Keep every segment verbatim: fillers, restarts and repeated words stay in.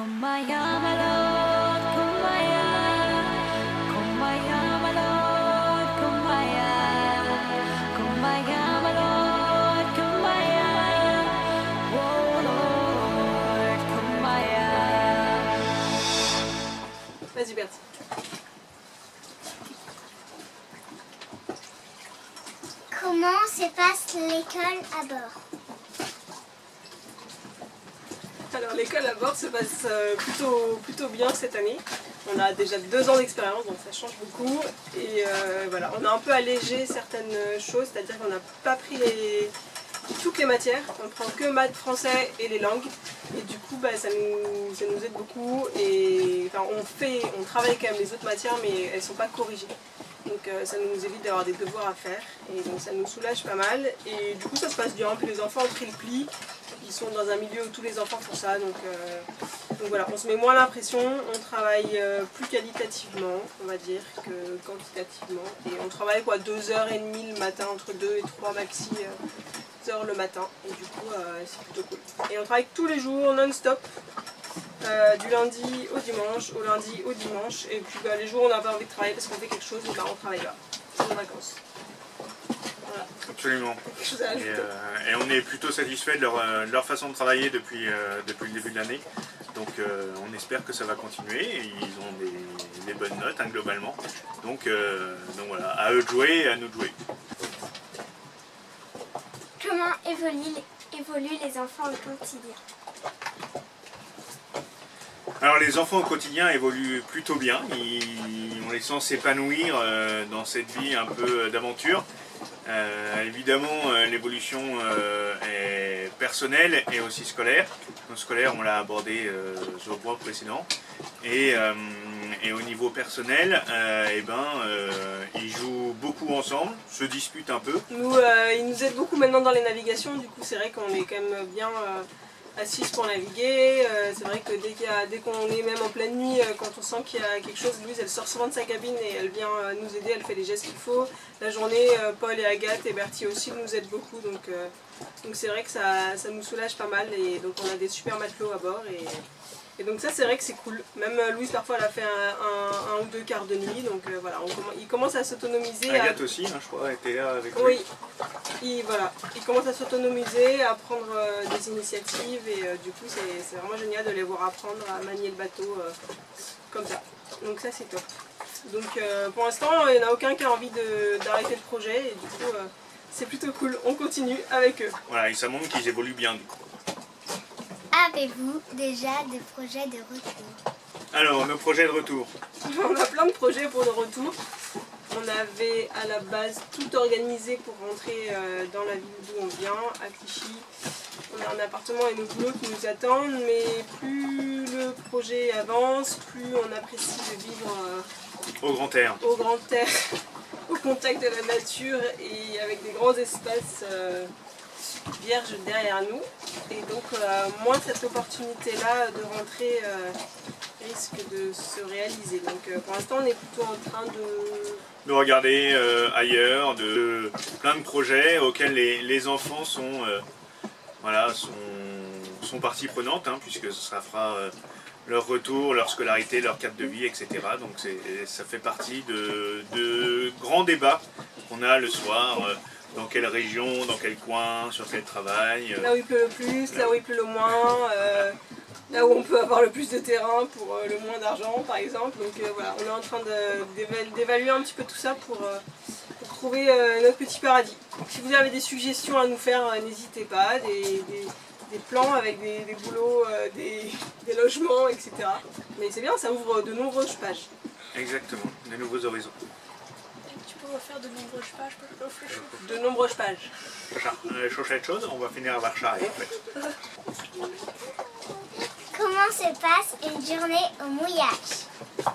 Kumbaya, my lord, kumbaya. Kumbaya, my lord, kumbaya. Kumbaya, my lord, kumbaya. Oh Lord, kumbaya. Vas-y Bertie. Comment se passe l'école à bord? Alors l'école à bord se passe euh, plutôt, plutôt bien cette année. On a déjà deux ans d'expérience, donc ça change beaucoup. Et euh, voilà, on a un peu allégé certaines choses, c'est-à-dire qu'on n'a pas pris les, toutes les matières. On prend que maths, français et les langues. Et du coup, bah, ça, nous, ça nous aide beaucoup. Et enfin, on fait, on travaille quand même les autres matières, mais elles ne sont pas corrigées. Donc euh, ça nous évite d'avoir des devoirs à faire. Et donc ça nous soulage pas mal. Et du coup, ça se passe bien. Puis les enfants ont pris le pli. Ils sont dans un milieu où tous les enfants font ça, donc, euh, donc voilà, on se met moins l'impression, on travaille euh, plus qualitativement, on va dire, que quantitativement. Et on travaille quoi, deux heures et demie le matin, entre deux et trois maxi euh, heures le matin, et du coup euh, c'est plutôt cool. Et on travaille tous les jours, non-stop, euh, du lundi au dimanche, au lundi au dimanche, et puis bah, les jours où on n'a pas envie de travailler parce qu'on fait quelque chose, bah, on travaille là, c'est nos vacances. Absolument. Et, euh, et on est plutôt satisfait de leur, de leur façon de travailler depuis, euh, depuis le début de l'année. Donc euh, on espère que ça va continuer. Et ils ont des, des bonnes notes hein, globalement. Donc, euh, donc voilà, à eux de jouer et à nous de jouer. Comment évoluent, évoluent les enfants au quotidien? Alors les enfants au quotidien évoluent plutôt bien. Ils, on les sent s'épanouir euh, dans cette vie un peu d'aventure. Euh, évidemment, euh, l'évolution euh, est personnelle et aussi scolaire. Donc, scolaire, on l'a abordé euh, sur le point précédent. Et, euh, et au niveau personnel, euh, eh ben, euh, ils jouent beaucoup ensemble, se disputent un peu. Nous, euh, ils nous aident beaucoup maintenant dans les navigations. Du coup, c'est vrai qu'on est quand même bien euh, assises pour naviguer. Euh, c'est vrai que dès qu'il y a, dès qu'on est même en pleine nuit, euh, quand on sent qu'il y a quelque chose, Louise, elle sort souvent de sa cabine et elle vient euh, nous aider. Elle fait les gestes qu'il faut. La journée, euh, Paul et Agathe et Bertie aussi nous aident beaucoup, donc euh, donc c'est vrai que ça, ça nous soulage pas mal, et donc on a des super matelots à bord, et, et donc ça c'est vrai que c'est cool. Même euh, Louise parfois elle a fait un, un, un ou deux quarts de nuit, donc euh, voilà, on, il commence à s'autonomiser. Agathe à... aussi, hein, je crois, était là avec lui. Oui, il, voilà, il commence à s'autonomiser, à prendre euh, des initiatives, et euh, du coup c'est vraiment génial de les voir apprendre à manier le bateau euh, comme ça. Donc ça c'est top. Donc euh, pour l'instant, il n'y en a aucun qui a envie d'arrêter le projet, et du coup, euh, c'est plutôt cool. On continue avec eux. Voilà, et ça montre qu'ils évoluent bien du coup. Avez-vous déjà des projets de retour? Alors, nos projets de retour. On a plein de projets pour le retour. On avait à la base tout organisé pour rentrer euh, dans la ville d'où on vient, à Clichy. On a un appartement et nos boulots qui nous attendent, mais plus le projet avance, plus on apprécie de vivre euh, au grand air. Au grand air, au contact de la nature et avec des grands espaces euh, vierges derrière nous. Et donc, euh, moi, cette opportunité-là de rentrer euh, risque de se réaliser. Donc, euh, pour l'instant, on est plutôt en train de... de regarder euh, ailleurs, de, de plein de projets auxquels les, les enfants sont, euh, voilà, sont, sont partie prenante, hein, puisque ça fera euh, leur retour, leur scolarité, leur cadre de vie, et cetera. Donc ça fait partie de, de grands débats qu'on a le soir, euh, dans quelle région, dans quel coin, sur quel travail. Euh, là où il pleut le plus, là où il pleut le moins. Euh... Là où on peut avoir le plus de terrain pour euh, le moins d'argent par exemple. Donc euh, voilà, on est en train d'évaluer un petit peu tout ça pour, euh, pour trouver euh, notre petit paradis. Donc, si vous avez des suggestions à nous faire, euh, n'hésitez pas, des, des, des plans avec des, des boulots, euh, des, des logements, et cetera. Mais c'est bien, ça ouvre de nombreuses pages. Exactement, de nouveaux horizons. Tu peux refaire de nombreuses pages, de nombreuses pages. Euh, Chauchette chaude, on va finir à Varchard en fait. Comment se passe une journée au mouillage?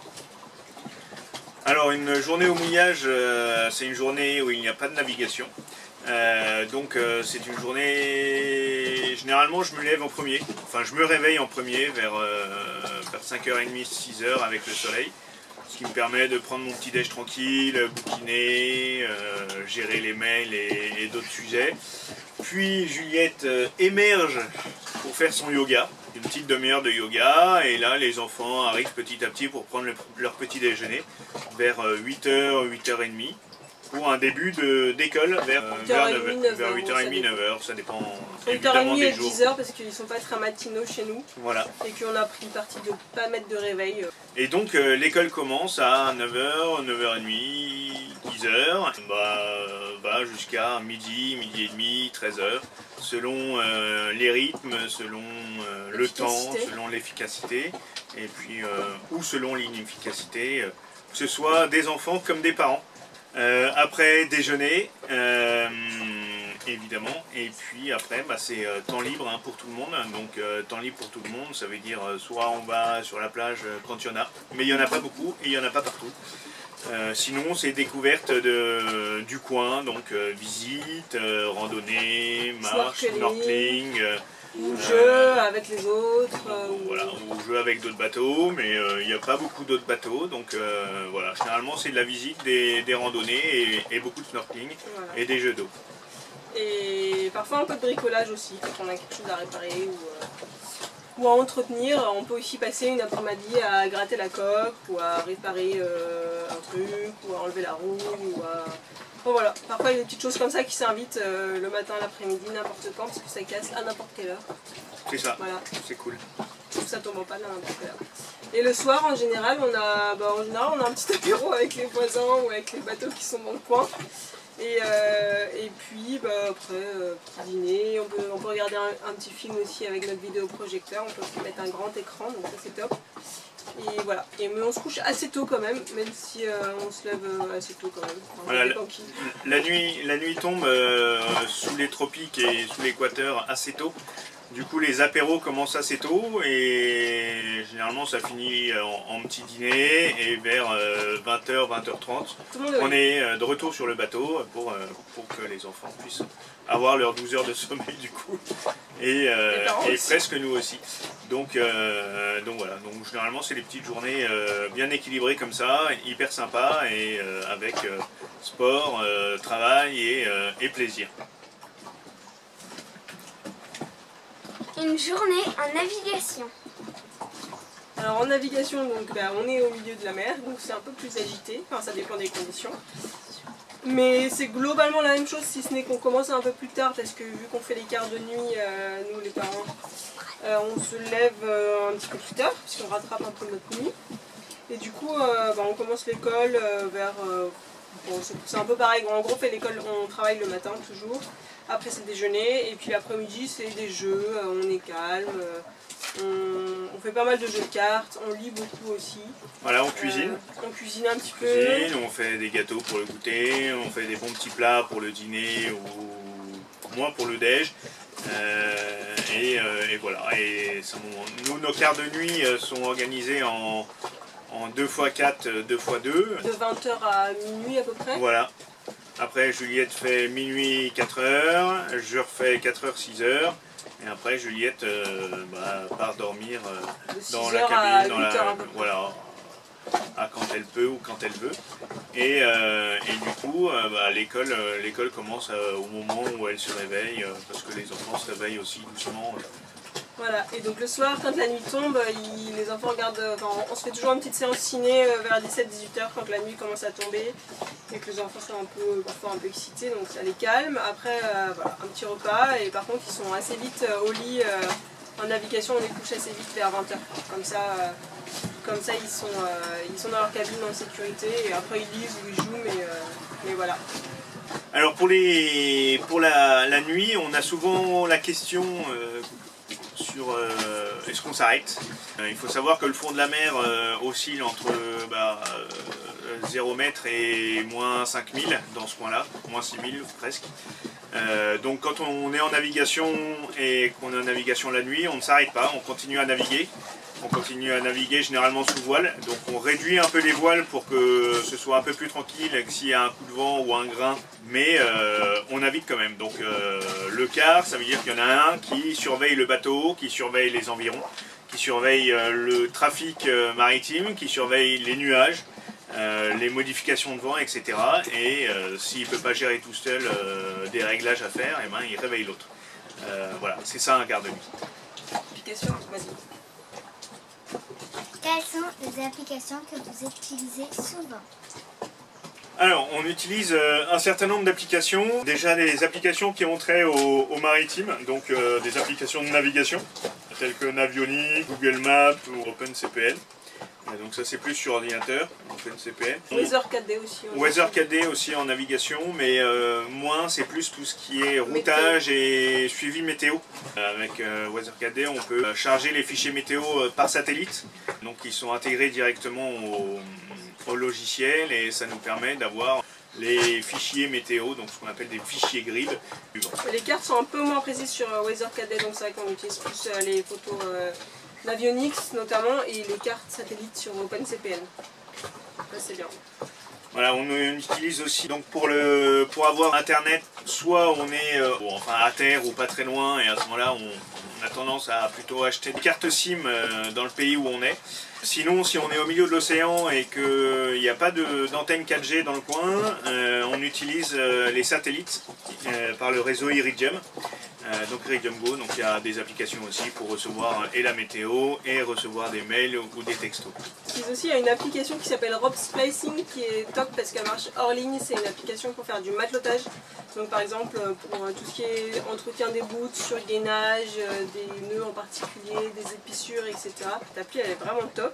Alors une journée au mouillage, euh, c'est une journée où il n'y a pas de navigation. Euh, donc euh, c'est une journée... Généralement je me lève en premier, enfin je me réveille en premier vers, euh, vers cinq heures trente, six heures avec le soleil. Ce qui me permet de prendre mon petit déj tranquille, bouquiner, euh, gérer les mails et, et d'autres sujets. Puis Juliette euh, émerge pour faire son yoga. une petite demi-heure de yoga et là les enfants arrivent petit à petit pour prendre le, leur petit déjeuner vers huit heures, huit heures trente pour un début d'école vers, vers, vers huit heures trente, neuf heures, ça dépend huit heures trente évidemment et des jours. dix heures parce qu'ils ne sont pas très matinaux chez nous. Voilà. Et qu'on a pris le parti de ne pas mettre de réveil. Et donc euh, l'école commence à neuf heures, neuf heures trente, dix heures, bah, bah, jusqu'à midi, midi et demi, treize heures, selon euh, les rythmes, selon euh, le temps, selon l'efficacité, et puis euh, ou selon l'inefficacité, euh, que ce soit des enfants comme des parents. Euh, après déjeuner, euh, évidemment, et puis après bah, c'est euh, temps libre hein, pour tout le monde, donc euh, temps libre pour tout le monde, ça veut dire euh, soit on va sur la plage euh, quand il y en a, mais il n'y en a pas beaucoup et il n'y en a pas partout. Euh, sinon c'est découverte de, du coin, donc euh, visite, euh, randonnée, marche, snorkeling, euh, ou jeu euh, avec les autres. Euh, ou, voilà, ou jeu avec d'autres bateaux, mais il euh, n'y a pas beaucoup d'autres bateaux, donc euh, voilà, généralement c'est de la visite, des, des randonnées et, et beaucoup de snorkeling voilà. Et des jeux d'eau. Et parfois un peu de bricolage aussi, quand on a quelque chose à réparer ou, euh, ou à entretenir. On peut aussi passer une après-midi à gratter la coque ou à réparer euh, un truc ou à enlever la roue ou à... Bon voilà, parfois il y a des petites choses comme ça qui s'invitent euh, le matin, l'après-midi, n'importe quand, parce que ça casse à n'importe quelle heure. C'est ça, voilà. C'est cool. Donc ça tombe en panne à n'importe quelle heure. Et le soir, en général, on a, bah, en général, on a un petit apéro avec les voisins ou avec les bateaux qui sont dans le coin. Et, euh, et puis bah, après, euh, petit dîner, on peut, on peut regarder un, un petit film aussi avec notre vidéoprojecteur, on peut aussi mettre un grand écran, donc ça c'est top. Et voilà, et, mais on se couche assez tôt quand même, même si euh, on se lève euh, assez tôt quand même. Enfin, voilà, la, la, nuit, la nuit tombe euh, sous les tropiques et sous l'équateur assez tôt. Du coup les apéros commencent assez tôt et généralement ça finit en, en petit dîner et vers euh, vingt heures, vingt heures trente. On est euh, de retour sur le bateau pour, euh, pour que les enfants puissent avoir leurs douze heures de sommeil du coup. Et, euh, et presque nous aussi. Donc, euh, donc voilà, donc généralement c'est des petites journées euh, bien équilibrées comme ça, hyper sympas et euh, avec euh, sport, euh, travail et, euh, et plaisir. Une journée en navigation. Alors en navigation, donc, bah, on est au milieu de la mer, donc c'est un peu plus agité, enfin ça dépend des conditions. Mais c'est globalement la même chose, si ce n'est qu'on commence un peu plus tard, parce que vu qu'on fait les quarts de nuit, euh, nous les parents, euh, on se lève euh, un petit peu plus tard, puisqu'on rattrape un peu notre nuit. Et du coup, euh, bah, on commence l'école euh, vers... Euh, bon, c'est un peu pareil, en gros, fait l'école, on travaille le matin toujours. Après c'est le déjeuner et puis l'après-midi c'est des jeux, on est calme, on, on fait pas mal de jeux de cartes, on lit beaucoup aussi. Voilà, on cuisine. Euh, on cuisine un petit on peu. Cuisine, on fait des gâteaux pour le goûter, on fait des bons petits plats pour le dîner ou moins pour le déj. Euh, et, euh, et voilà, et nous nos quarts de nuit sont organisés en, en deux fois quatre, deux fois deux. De vingt heures à minuit à peu près. Voilà. Après Juliette fait minuit quatre heures, je refais quatre heures six heures et après Juliette euh, bah, part dormir euh, dans la cabine, dans la, voilà, à quand elle peut ou quand elle veut. Et, euh, et du coup euh, bah, l'école euh, l'école commence euh, au moment où elle se réveille euh, parce que les enfants se réveillent aussi doucement. Euh. Voilà, et donc le soir, quand la nuit tombe, il, les enfants regardent, enfin, on se fait toujours une petite séance ciné vers dix-sept à dix-huit heures quand la nuit commence à tomber et que les enfants sont un peu, parfois un peu excités, donc ça les calme. Après, euh, voilà, un petit repas et par contre ils sont assez vite euh, au lit, euh, en navigation on les couche assez vite vers vingt heures. Comme ça, euh, comme ça ils, sont, euh, ils sont dans leur cabine en sécurité et après ils lisent ou ils jouent, mais, euh, mais voilà. Alors pour, les, pour la, la nuit, on a souvent la question... Euh, sur euh, est-ce qu'on s'arrête. Euh, il faut savoir que le fond de la mer euh, oscille entre bah, euh, zéro mètre et moins cinq mille dans ce coin-là, moins six mille presque. Euh, donc quand on est en navigation et qu'on est en navigation la nuit, on ne s'arrête pas, on continue à naviguer. On continue à naviguer généralement sous voile, donc on réduit un peu les voiles pour que ce soit un peu plus tranquille s'il y a un coup de vent ou un grain, mais euh, on navigue quand même. Donc euh, le quart, ça veut dire qu'il y en a un qui surveille le bateau, qui surveille les environs, qui surveille euh, le trafic euh, maritime, qui surveille les nuages, euh, les modifications de vent, et cetera. Et euh, s'il ne peut pas gérer tout seul euh, des réglages à faire, eh ben, il réveille l'autre. Euh, voilà, c'est ça un quart de nuit. applications. Vas-y. Quelles sont les applications que vous utilisez souvent? Alors, on utilise euh, un certain nombre d'applications. Déjà des applications qui ont trait au, au maritime, donc euh, des applications de navigation, telles que Navionics, Google Maps ou OpenCPN. Donc ça c'est plus sur ordinateur, OpenCPN. Weather quatre D aussi. Weather quatre D aussi en navigation, mais euh, moins c'est plus tout ce qui est routage et suivi météo. Avec euh, Weather quatre D, on peut charger les fichiers météo par satellite, donc ils sont intégrés directement au, au logiciel et ça nous permet d'avoir les fichiers météo, donc ce qu'on appelle des fichiers grid. Les cartes sont un peu moins précises sur Weather quatre D, donc c'est vrai qu'on utilise plus les photos euh, Navionics notamment et les cartes satellites sur OpenCPN. Ça c'est bien. Voilà, on utilise aussi donc pour le pour avoir internet, soit on est euh, bon, enfin à terre ou pas très loin et à ce moment-là on, on a tendance à plutôt acheter des cartes SIM euh, dans le pays où on est. Sinon, si on est au milieu de l'océan et qu'il n'y a pas d'antenne quatre G dans le coin, euh, on utilise euh, les satellites euh, par le réseau Iridium. Euh, donc Iridium Go, donc il y a des applications aussi pour recevoir et la météo et recevoir des mails ou des textos. Il aussi, il y a une application qui s'appelle Rope Splicing qui est top parce qu'elle marche hors ligne. C'est une application pour faire du matelotage. Donc par exemple pour tout ce qui est entretien des boots, surgainage, des nœuds en particulier, des épissures, et cetera. Cette appli elle est vraiment top.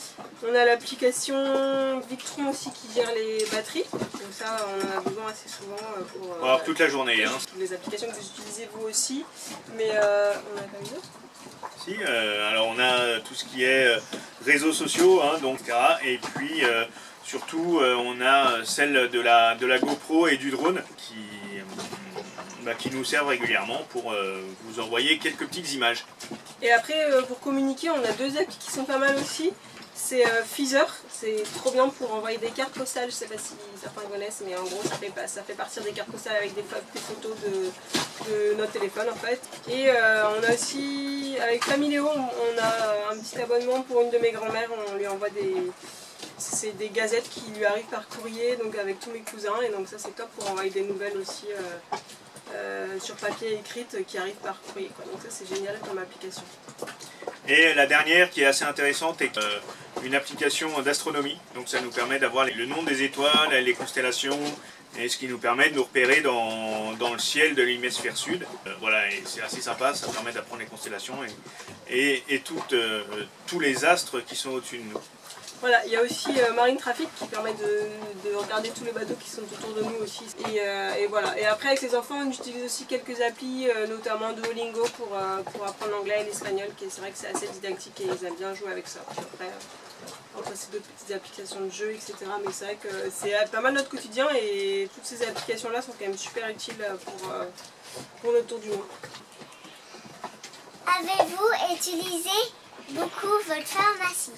On a l'application Victron aussi qui gère les batteries, donc ça on en a besoin assez souvent pour euh, alors, toute la journée. Hein. Les applications que vous utilisez vous aussi, mais euh, on a pas eu d'autres. Si, euh, alors on a tout ce qui est euh, réseaux sociaux, hein, donc, et cetera. Et puis euh, surtout euh, on a celle de la, de la GoPro et du drone qui, euh, bah, qui nous servent régulièrement pour euh, vous envoyer quelques petites images. Et après euh, pour communiquer on a deux applis qui sont pas mal aussi. C'est euh, Feezer, c'est trop bien pour envoyer des cartes postales, je sais pas si certains connaissent, mais en gros ça fait, ça fait partir des cartes postales avec des, des photos de, de notre téléphone en fait. Et euh, on a aussi, avec Familéo, on, on a un petit abonnement pour une de mes grand-mères, on lui envoie des, c'est des gazettes qui lui arrivent par courrier, donc avec tous mes cousins, et donc ça c'est top pour envoyer des nouvelles aussi euh, euh, sur papier écrites qui arrivent par courrier, quoi. Donc ça c'est génial comme application. Et la dernière qui est assez intéressante est euh, une application d'astronomie. Donc ça nous permet d'avoir le nom des étoiles, les constellations, et ce qui nous permet de nous repérer dans, dans le ciel de l'hémisphère sud. Euh, voilà, et c'est assez sympa, ça permet d'apprendre les constellations et, et, et toutes, euh, tous les astres qui sont au-dessus de nous. Voilà, il y a aussi euh, Marine Traffic qui permet de, de regarder tous les bateaux qui sont autour de nous aussi. Et, euh, et voilà. Et après avec les enfants on utilise aussi quelques applis, euh, notamment Duolingo pour, euh, pour apprendre l'anglais et l'espagnol, qui c'est vrai que c'est assez didactique et ils aiment bien jouer avec ça. Puis après, euh, après c'est d'autres petites applications de jeux, et cetera. Mais c'est vrai que c'est pas mal notre quotidien et toutes ces applications là sont quand même super utiles pour, euh, pour notre tour du monde. Avez-vous utilisé beaucoup votre pharmacie?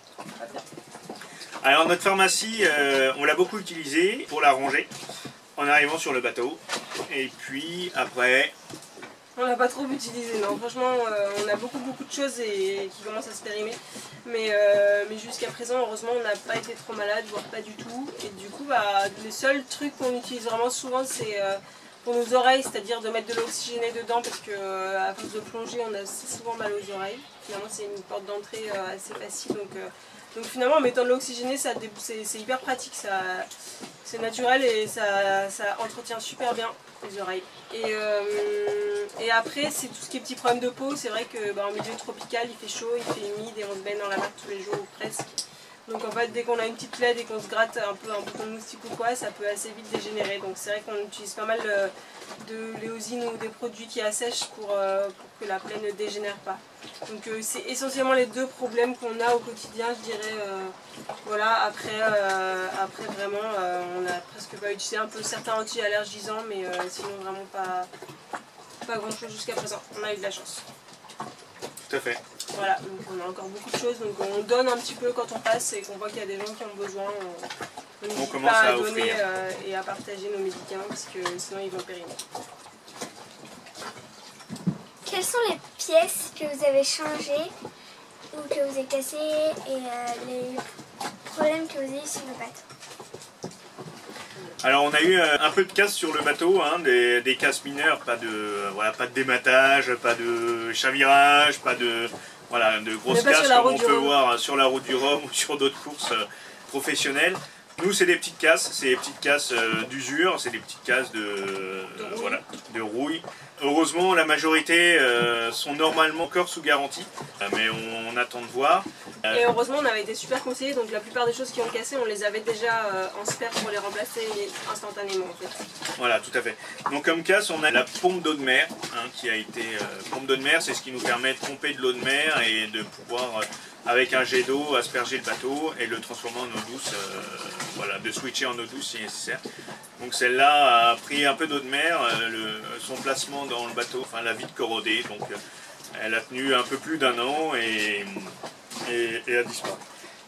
Alors notre pharmacie, euh, on l'a beaucoup utilisée pour la ranger en arrivant sur le bateau. Et puis après... On l'a pas trop utilisé, non. Franchement, euh, on a beaucoup beaucoup de choses et, et qui commencent à se périmer. Mais, euh, mais jusqu'à présent, heureusement, on n'a pas été trop malade, voire pas du tout. Et du coup, bah, les seuls trucs qu'on utilise vraiment souvent, c'est euh, pour nos oreilles, c'est-à-dire de mettre de l'oxygéné dedans parce que euh, à force de plonger, on a assez souvent mal aux oreilles. Finalement, c'est une porte d'entrée euh, assez facile. Donc, euh, donc finalement, en mettant de l'oxygéné, c'est hyper pratique. C'est naturel et ça, ça entretient super bien les oreilles. Et, euh, et après, c'est tout ce qui est petits problèmes de peau. C'est vrai que bah, en milieu tropical, il fait chaud, il fait humide et on se baigne dans la mer tous les jours ou presque. Donc en fait, dès qu'on a une petite plaie et qu'on se gratte un peu un bouton de moustique ou quoi, ça peut assez vite dégénérer. Donc c'est vrai qu'on utilise pas mal de l'éosine ou des produits qui assèchent pour, euh, pour que la plaie ne dégénère pas. Donc euh, c'est essentiellement les deux problèmes qu'on a au quotidien, je dirais. Euh, voilà, après, euh, après vraiment, euh, on n'a presque pas utilisé un peu certains anti-allergisants, mais euh, sinon vraiment pas, pas grand chose jusqu'à présent. On a eu de la chance. Tout à fait. Voilà, donc on a encore beaucoup de choses, donc on donne un petit peu quand on passe et qu'on voit qu'il y a des gens qui ont besoin. On, on, on commence pas à, à donner euh, et à partager nos médicaments parce que sinon ils vont périmer. Quelles sont les pièces que vous avez changées ou que vous avez cassées et euh, les problèmes que vous avez eu sur le bateau? Alors on a eu un peu de casse sur le bateau, hein, des, des casses mineures, pas de, voilà, pas de dématage, pas de chavirage, pas de, voilà, de grosses casses comme on peut voir sur la route du Rhum ou sur d'autres courses euh, professionnelles. Nous c'est des petites casses, c'est des petites casses euh, d'usure, c'est des petites casses de, euh, voilà, de rouille. Heureusement la majorité euh, sont normalement encore sous garantie, mais on, on attend de voir. Et heureusement on avait été super conseillés, donc la plupart des choses qui ont cassé on les avait déjà euh, en spare pour les remplacer instantanément en fait. Voilà, tout à fait. Donc comme casse on a la pompe d'eau de mer, hein, qui a été... Euh, pompe d'eau de mer, c'est ce qui nous permet de pomper de l'eau de mer et de pouvoir... Euh, avec un jet d'eau, asperger le bateau et le transformer en eau douce, euh, voilà, de switcher en eau douce si nécessaire. Donc celle-là a pris un peu d'eau de mer, euh, le, son placement dans le bateau, enfin la vitre corrodée, donc euh, elle a tenu un peu plus d'un an et, et, et a disparu.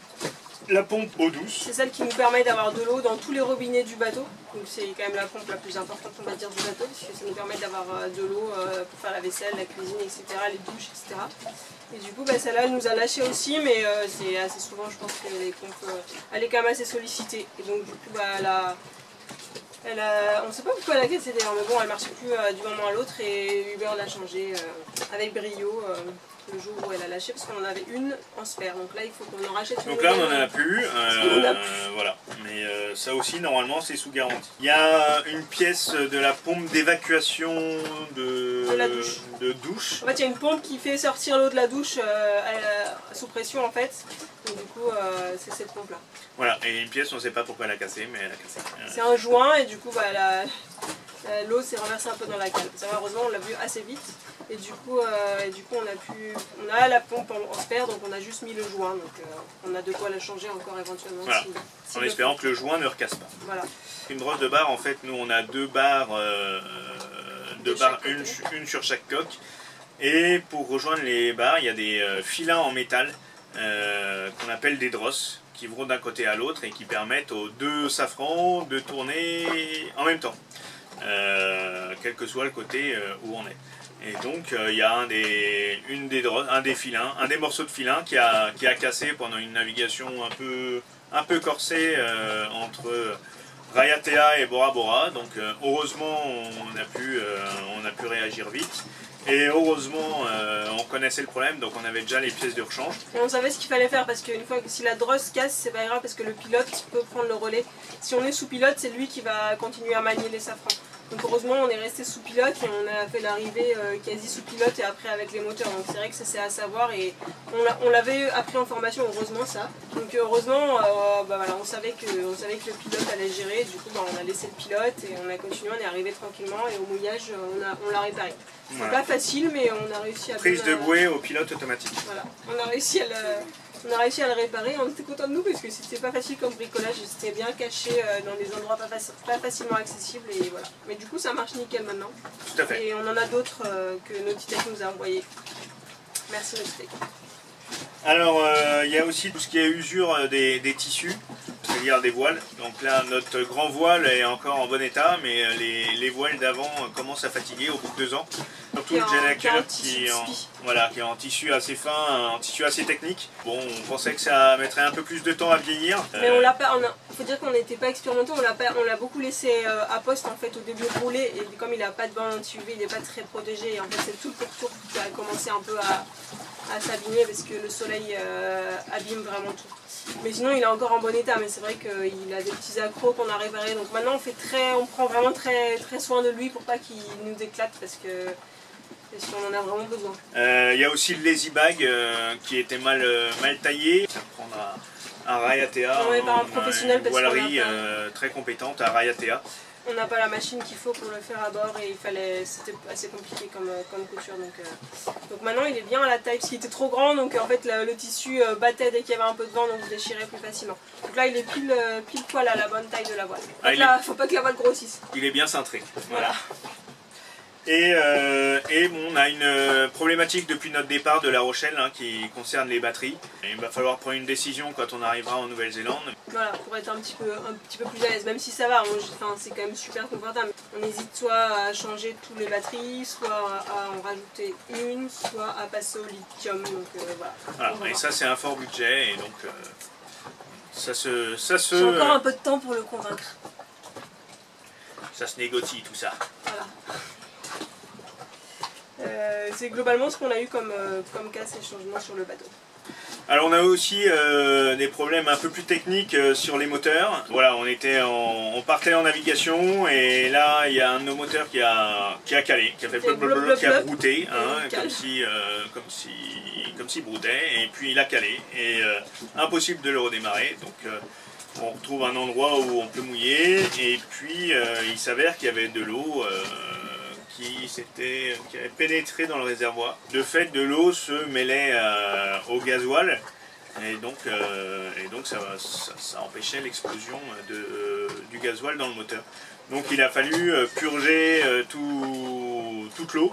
La pompe eau douce. C'est celle qui nous permet d'avoir de l'eau dans tous les robinets du bateau. Donc c'est quand même la pompe la plus importante on va dire du bateau, parce que ça nous permet d'avoir de l'eau pour faire la vaisselle, la cuisine, et cetera, les douches, et cetera. Et du coup bah, celle-là elle nous a lâché aussi, mais euh, c'est assez souvent je pense que les pompes, euh, elle est quand même assez sollicitée. Et donc du coup bah, elle a, elle a, on ne sait pas pourquoi elle a cassé d'ailleurs, mais bon elle ne marchait plus euh, du moment à l'autre et Hubert l'a changée euh, avec brio. Euh, le jour où elle a lâché parce qu'on en avait une en spare, donc là il faut qu'on en rachète une. Donc là on n'en a plus, euh, a plus. Euh, voilà, mais euh, ça aussi normalement c'est sous garantie. Il y a une pièce de la pompe d'évacuation de... de la douche. de douche. En fait il y a une pompe qui fait sortir l'eau de la douche euh, à, à, sous pression en fait, donc du coup euh, c'est cette pompe là. Voilà, et une pièce on ne sait pas pourquoi elle a cassé, mais elle a cassé. C'est un joint et du coup bah, l'eau s'est renversée un peu dans la cale. Ça, heureusement on l'a vu assez vite. Et du coup, euh, et du coup on a pu, on a la pompe en, en spare, donc on a juste mis le joint, donc euh, on a de quoi la changer encore éventuellement. Voilà. Si, si en espérant que le joint ne recasse pas. Voilà. Une brosse de barre, en fait, nous on a deux barres, euh, deux De barres chaque une, côté. une sur chaque coque. Et pour rejoindre les barres, il y a des euh, filins en métal euh, qu'on appelle des drosses, qui vont d'un côté à l'autre et qui permettent aux deux safrans de tourner en même temps, euh, quel que soit le côté euh, où on est. Et donc il euh, y a un des, une des drosses, un des filins, un des morceaux de filin qui a, qui a cassé pendant une navigation un peu, un peu corsée euh, entre Raiatea et Bora Bora. Donc euh, heureusement on a, pu, euh, on a pu réagir vite. Et heureusement, euh, on connaissait le problème, donc on avait déjà les pièces de rechange. Et on savait ce qu'il fallait faire parce qu'une fois que si la drosse casse, c'est pas grave parce que le pilote peut prendre le relais. Si on est sous pilote, c'est lui qui va continuer à manier les safrans. Donc heureusement, on est resté sous pilote et on a fait l'arrivée euh, quasi sous pilote et après avec les moteurs. Donc c'est vrai que ça c'est à savoir et on l'avait appris en formation, heureusement ça. Donc heureusement, euh, bah, voilà, on, savait que, on savait que le pilote allait gérer. Du coup, bah, on a laissé le pilote et on a continué, on est arrivé tranquillement et au mouillage, on l'a réparé. C'est Voilà. pas facile, mais on a réussi à... Prise de la... bouée au pilote automatique. Voilà, on a réussi à le, on a réussi à le réparer. On était contents de nous parce que c'était pas facile comme bricolage, c'était bien caché dans des endroits pas, faci pas facilement accessibles et voilà. Mais du coup, ça marche nickel maintenant. Tout à fait. Et on en a d'autres euh, que Nautitech nous a envoyés. Merci Nautitech. Alors, euh, il y a aussi tout ce qui est usure des, des tissus, c'est-à-dire des voiles. Donc là, notre grand voile est encore en bon état, mais les, les voiles d'avant commencent à fatiguer au bout de deux ans. Surtout le Genaker qui est en, voilà, qui est en tissu assez fin, en tissu assez technique. Bon, on pensait que ça mettrait un peu plus de temps à vieillir. Mais on l'a pas, il faut dire qu'on n'était pas expérimenté, on l'a beaucoup laissé euh, à poste en fait au début de rouler et comme il n'a pas de banc anti-U V, il n'est pas très protégé et en fait c'est tout le pourtour qui a commencé un peu à, à s'abîmer parce que le soleil euh, abîme vraiment tout. Mais sinon il est encore en bon état, mais c'est vrai qu'il a des petits accros qu'on a réparés. Donc maintenant on fait très, on prend vraiment très, très soin de lui pour pas qu'il nous éclate parce que parce qu'on en a vraiment besoin. Il euh, y a aussi le lazy bag euh, qui était mal, euh, mal taillé. Ça prendre à, à Raiatea. On est par un professionnel une parce qu'on voilerie a pas... euh, très compétente à Raiatea. On n'a pas la machine qu'il faut pour le faire à bord et il fallait, c'était assez compliqué comme, comme couture. Donc, euh, donc maintenant il est bien à la taille parce qu'il était trop grand, donc en fait le, le tissu euh, battait dès qu'il y avait un peu de vent, donc se déchirait plus facilement. Donc là il est pile, pile poil à la bonne taille de la voile. Donc ah, là, il est... faut pas que la voile grossisse. Il est bien cintré. Voilà. Voilà. Et, euh, et bon, on a une euh, problématique depuis notre départ de La Rochelle hein, qui concerne les batteries. Et il va falloir prendre une décision quand on arrivera en Nouvelle-Zélande. Voilà, pour être un petit peu, un petit peu plus à l'aise, même si ça va, enfin, c'est quand même super confortable. On hésite soit à changer toutes les batteries, soit à en rajouter une, soit à passer au lithium. Donc, euh, voilà. Voilà, et ça c'est un fort budget et donc euh, ça se... Ça se... J'ai encore un peu de temps pour le convaincre. ça se négocie tout ça. Voilà. Euh, c'est globalement ce qu'on a eu comme, euh, comme casse et changement sur le bateau. Alors on a aussi euh, des problèmes un peu plus techniques euh, sur les moteurs. Voilà, on était en, on partait en navigation et là il y a un de nos moteurs qui a, qui a calé, qui a fait blub, blub, blub, qui a brouté, hein, comme si, euh, comme si, comme s'il broutait, et puis il a calé et euh, impossible de le redémarrer. Donc euh, on retrouve un endroit où on peut mouiller et puis euh, il s'avère qu'il y avait de l'eau. Euh, Qui, s'était, qui avait pénétré dans le réservoir. De fait, de l'eau se mêlait euh, au gasoil et donc, euh, et donc ça, ça, ça empêchait l'explosion de, du gasoil dans le moteur. Donc il a fallu purger euh, tout, toute l'eau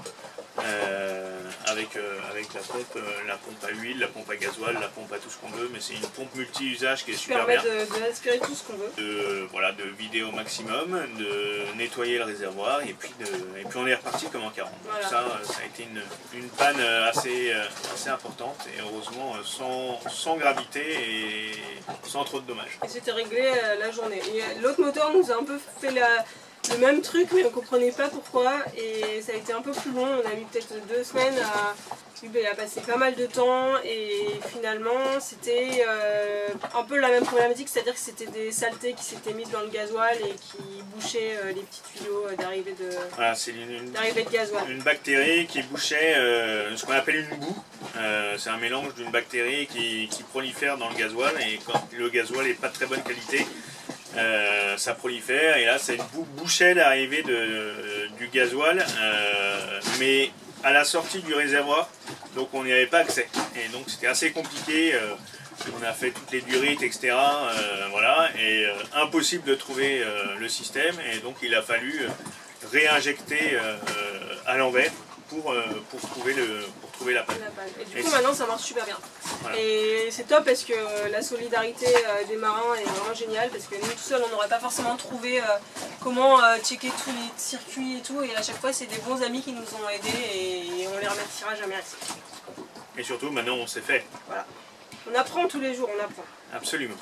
euh, avec, euh, avec la pompe, euh, la pompe à huile, la pompe à gasoil, la pompe à tout ce qu'on veut, mais c'est une pompe multi-usage qui est super permet bien. de, de aspirer tout ce qu'on veut. De, voilà, de vider au maximum, de nettoyer le réservoir et puis, de, et puis on est reparti comme en quarante. Voilà. Donc ça, ça a été une, une panne assez, assez importante et heureusement sans, sans gravité et sans trop de dommages. Et c'était réglé euh, la journée. Et l'autre moteur nous a un peu fait la, le même truc, mais on comprenait pas pourquoi. Et ça a été un peu plus long. On a mis peut-être deux semaines à, à passer pas mal de temps. Et finalement, c'était euh, un peu la même problématique, c'est-à-dire que c'était des saletés qui s'étaient mises dans le gasoil et qui bouchaient euh, les petits tuyaux d'arrivée de, voilà, c'est une, une, de gasoil. Une bactérie qui bouchait euh, ce qu'on appelle une boue. Euh, c'est un mélange d'une bactérie qui, qui prolifère dans le gasoil et quand le gasoil n'est pas de très bonne qualité, Euh, ça prolifère et là ça bouchait l'arrivée de, du gasoil euh, mais à la sortie du réservoir, donc on n'y avait pas accès et donc c'était assez compliqué, euh, on a fait toutes les durites etc euh, voilà, et euh, impossible de trouver euh, le système et donc il a fallu réinjecter euh, à l'envers pour, euh, pour, trouver le, pour trouver la panne. La panne. Et du et coup maintenant ça marche super bien. Voilà. Et c'est top parce que la solidarité des marins est vraiment géniale parce que nous tout seuls on n'aurait pas forcément trouvé euh, comment euh, checker tous les circuits et tout, et à chaque fois c'est des bons amis qui nous ont aidés et on les remerciera jamais assez. Et surtout maintenant on s'est fait. Voilà. On apprend tous les jours, on apprend. Absolument.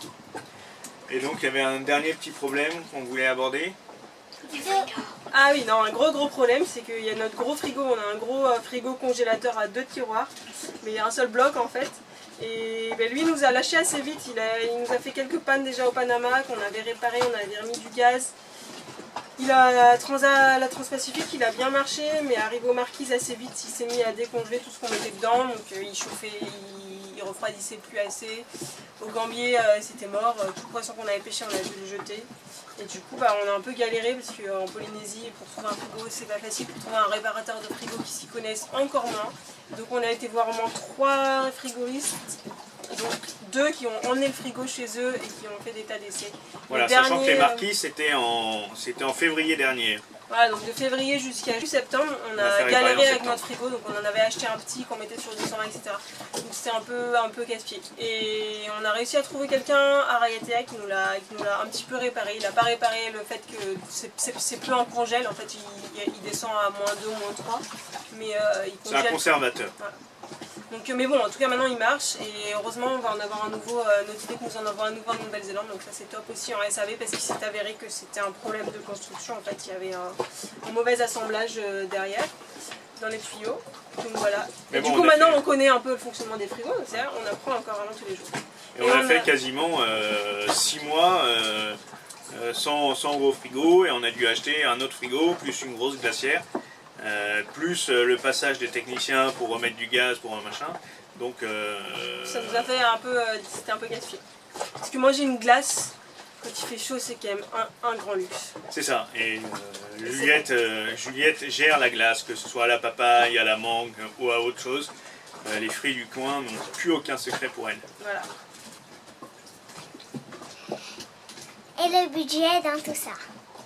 Et donc il y avait un dernier petit problème qu'on voulait aborder. Ah oui, non, un gros gros problème, c'est qu'il y a notre gros frigo, on a un gros euh, frigo congélateur à deux tiroirs, mais il y a un seul bloc en fait. Et ben, lui nous a lâché assez vite, il, a, il nous a fait quelques pannes déjà au Panama, qu'on avait réparé, on avait remis du gaz. Il a la, Transa, la Transpacifique, il a bien marché, mais arrivé aux Marquises assez vite, il s'est mis à décongeler tout ce qu'on mettait dedans, donc euh, il chauffait, il, il refroidissait plus assez. Au Gambier, euh, c'était mort, tout le poisson qu'on avait pêché, on a dû le jeter. Et du coup, bah, on a un peu galéré parce qu'en Polynésie, pour trouver un frigo, c'est pas facile. Pour trouver un réparateur de frigo qui s'y connaisse, encore moins. Donc on a été voir au moins trois frigoristes, donc deux qui ont emmené le frigo chez eux et qui ont fait des tas d'essais. Voilà, dernier, sachant que les Marquises, c'était en, c'était en février dernier. Voilà, donc de février jusqu'à septembre, on a, on a galéré avec notre frigo, donc on en avait acheté un petit qu'on mettait sur deux cent vingt, et cetera. Donc c'était un peu, un peu casse-pied. Et on a réussi à trouver quelqu'un à Raiatea qui nous l'a un petit peu réparé. Il n'a pas réparé le fait que c'est plus un congèle, en fait il, il descend à moins deux, moins trois. Mais euh, il congèle. C'est un conservateur. Voilà. Donc, mais bon, en tout cas maintenant il marche et heureusement on va en avoir un nouveau, euh, notre idée que nous en avons un nouveau en Nouvelle-Zélande, donc ça c'est top aussi en S A V parce qu'il s'est avéré que c'était un problème de construction, en fait il y avait un, un mauvais assemblage euh, derrière dans les tuyaux, donc voilà. Et bon, du coup maintenant fait... on connaît un peu le fonctionnement des frigos, c'est-à-dire on apprend encore vraiment tous les jours. Et, et on, on a fait a... quasiment euh, six mois euh, euh, sans, sans gros frigo et on a dû acheter un autre frigo plus une grosse glacière. Euh, plus euh, le passage des techniciens pour remettre du gaz pour un machin, donc euh, ça nous a fait un peu, euh, c'était un peu casse-pied. Parce que manger une glace quand il fait chaud c'est quand même un, un grand luxe. C'est ça, et euh, Juliette, euh, Juliette gère la glace, que ce soit à la papaye, à la mangue ou à autre chose. Euh, les fruits du coin n'ont plus aucun secret pour elle. Voilà. Et le budget dans tout ça?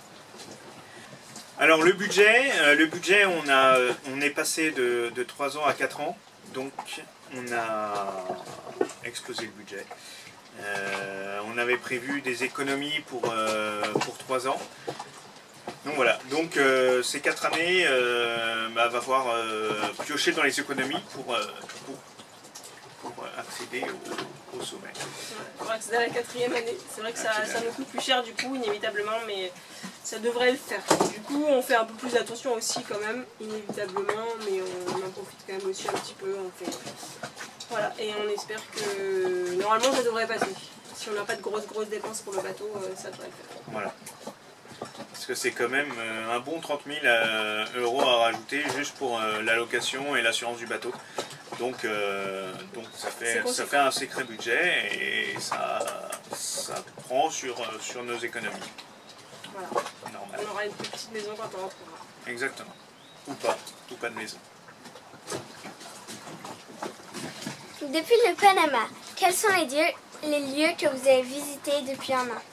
Alors le budget, euh, le budget on, a, on est passé de, de trois ans à quatre ans, donc on a explosé le budget. Euh, on avait prévu des économies pour, euh, pour trois ans. Donc voilà, donc euh, ces quatre années, euh, bah, va falloir euh, piocher dans les économies pour, euh, pour, pour accéder au, au sommet. Ouais, pour accéder à la quatrième année. C'est vrai que ça, ça nous coûte plus cher du coup, inévitablement, mais ça devrait le faire. Du coup, on fait un peu plus attention aussi quand même, inévitablement, mais on, on en profite quand même aussi un petit peu. On fait... Voilà, et on espère que normalement ça devrait passer. Si on n'a pas de grosses grosses dépenses pour le bateau, ça devrait le faire. Voilà. Parce que c'est quand même un bon trente mille euros à rajouter juste pour la location et l'assurance du bateau. Donc, euh, donc ça, fait, ça fait un sacré budget et ça, ça prend sur, sur nos économies. Voilà. Normal. On aura une petite maison quand on rentrera. Exactement. Ou pas. Ou pas de maison. Depuis le Panama, quels sont les lieux, les lieux que vous avez visités depuis un an?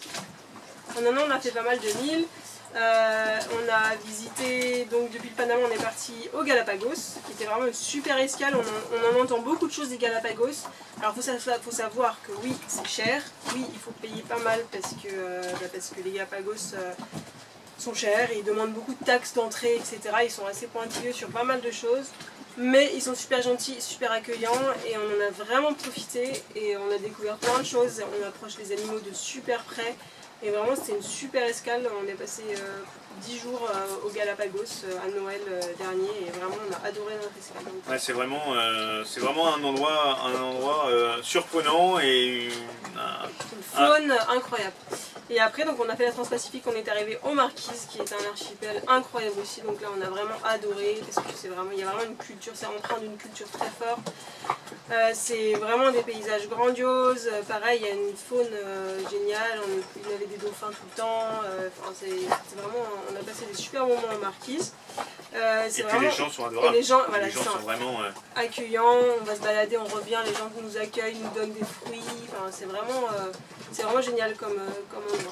En un an, on a fait pas mal de îles. Euh, on a visité, donc depuis le Panama, on est parti aux Galapagos, qui était vraiment une super escale. On en, on en entend beaucoup de choses des Galapagos. Alors, il faut, faut savoir que oui, c'est cher. Oui, il faut payer pas mal parce que, euh, bah, parce que les Galapagos euh, sont chers et ils demandent beaucoup de taxes d'entrée, et cetera. Ils sont assez pointilleux sur pas mal de choses. Mais ils sont super gentils, super accueillants et on en a vraiment profité et on a découvert plein de choses. On approche les animaux de super près. Et vraiment c'était une super escale, on est passé euh, dix jours euh, aux Galapagos euh, à Noël euh, dernier et vraiment on a adoré notre escale. Ouais, c'est vraiment, euh, c'est vraiment un endroit, un endroit euh, surprenant et une, un, une faune un... incroyable. Et après donc on a fait la Transpacifique, on est arrivé aux Marquises qui est un archipel incroyable aussi, donc là on a vraiment adoré parce que c'est vraiment, il y a vraiment une culture, c'est empreint d'une culture très forte. Euh, c'est vraiment des paysages grandioses, pareil il y a une faune euh, géniale, on, il y avait des dauphins tout le temps, euh, enfin, c'est vraiment, on a passé des super moments en Marquise. Euh, et vraiment... puis les gens sont adorables, les gens, voilà, les gens sont vraiment euh... accueillants, on va se balader, on revient, les gens nous accueillent, nous donnent des fruits, enfin, c'est vraiment, euh, c'est vraiment génial comme, euh, comme endroit.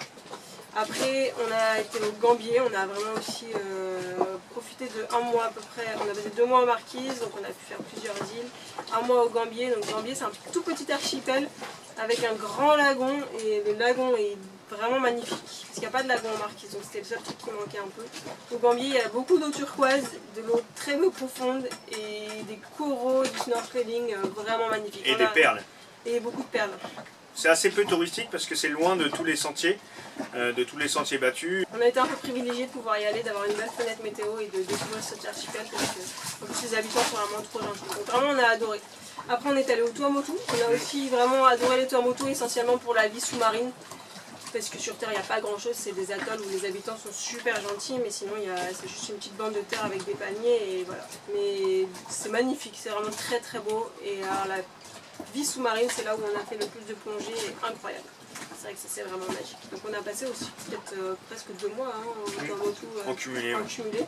Après, on a été au Gambier, on a vraiment aussi euh, profité de un mois à peu près, on a passé deux mois en Marquise, donc on a pu faire plusieurs îles, un mois au Gambier, donc Gambier c'est un tout petit archipel avec un grand lagon, et le lagon est vraiment magnifique, parce qu'il n'y a pas de lagon en Marquise, donc c'était le seul truc qui manquait un peu. Au Gambier, il y a beaucoup d'eau turquoise, de l'eau très profonde, et des coraux, du snorkeling vraiment magnifique. Et on des a... perles. Et beaucoup de perles. C'est assez peu touristique parce que c'est loin de tous les sentiers, euh, de tous les sentiers battus. On a été un peu privilégiés de pouvoir y aller, d'avoir une belle fenêtre météo et de découvrir cet archipel parce que en plus, les habitants sont vraiment trop gentils. Donc vraiment on a adoré. Après on est allé au Tuamotu, on a aussi vraiment adoré les Tuamotu essentiellement pour la vie sous-marine. Parce que sur Terre il n'y a pas grand chose, c'est des atolls où les habitants sont super gentils, mais sinon c'est juste une petite bande de terre avec des palmiers et voilà. Mais c'est magnifique, c'est vraiment très très beau et alors la vie sous-marine c'est là où on a fait le plus de plongées, incroyable. C'est vrai que c'est vraiment magique. Donc on a passé aussi peut-être euh, presque deux mois hein, au Tuamotu euh, en cumulé. en cumulé.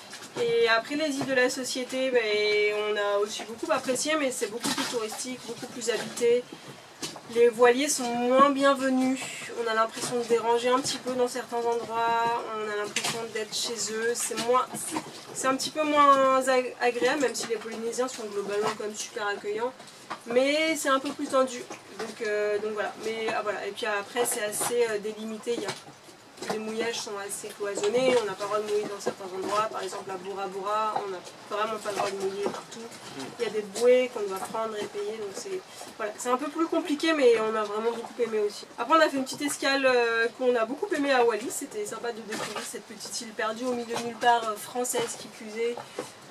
Et après les îles de la Société, ben, on a aussi beaucoup apprécié, mais c'est beaucoup plus touristique, beaucoup plus habité. Les voiliers sont moins bienvenus, on a l'impression de déranger un petit peu dans certains endroits, on a l'impression d'être chez eux, c'est moins, c'est un petit peu moins agréable, même si les Polynésiens sont globalement quand même super accueillants, mais c'est un peu plus tendu, donc, euh, donc voilà. Mais, ah, voilà. Et puis après c'est assez euh, délimité, il y a... les mouillages sont assez cloisonnés, on n'a pas le droit de mouiller dans certains endroits, par exemple à Bora Bora, on n'a vraiment pas le droit de mouiller partout. Il y a des bouées qu'on doit prendre et payer, donc c'est voilà, c'est un peu plus compliqué, mais on a vraiment beaucoup aimé aussi. Après on a fait une petite escale euh, qu'on a beaucoup aimé à Wallis, c'était sympa de découvrir cette petite île perdue au milieu de nulle part, euh, française qui plus est.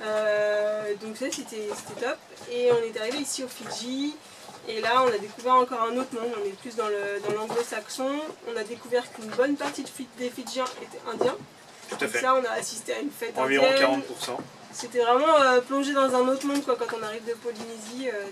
Euh, donc ça c'était top. Et on est arrivé ici au Fidji. Et là, on a découvert encore un autre monde, on est plus dans l'anglo-saxon. On a découvert qu'une bonne partie de, des Fidjiens étaient indiens. Tout à fait. Et ça, on a assisté à une fête environ indienne. quarante pour cent. C'était vraiment euh, plongé dans un autre monde quoi, quand on arrive de Polynésie. Euh,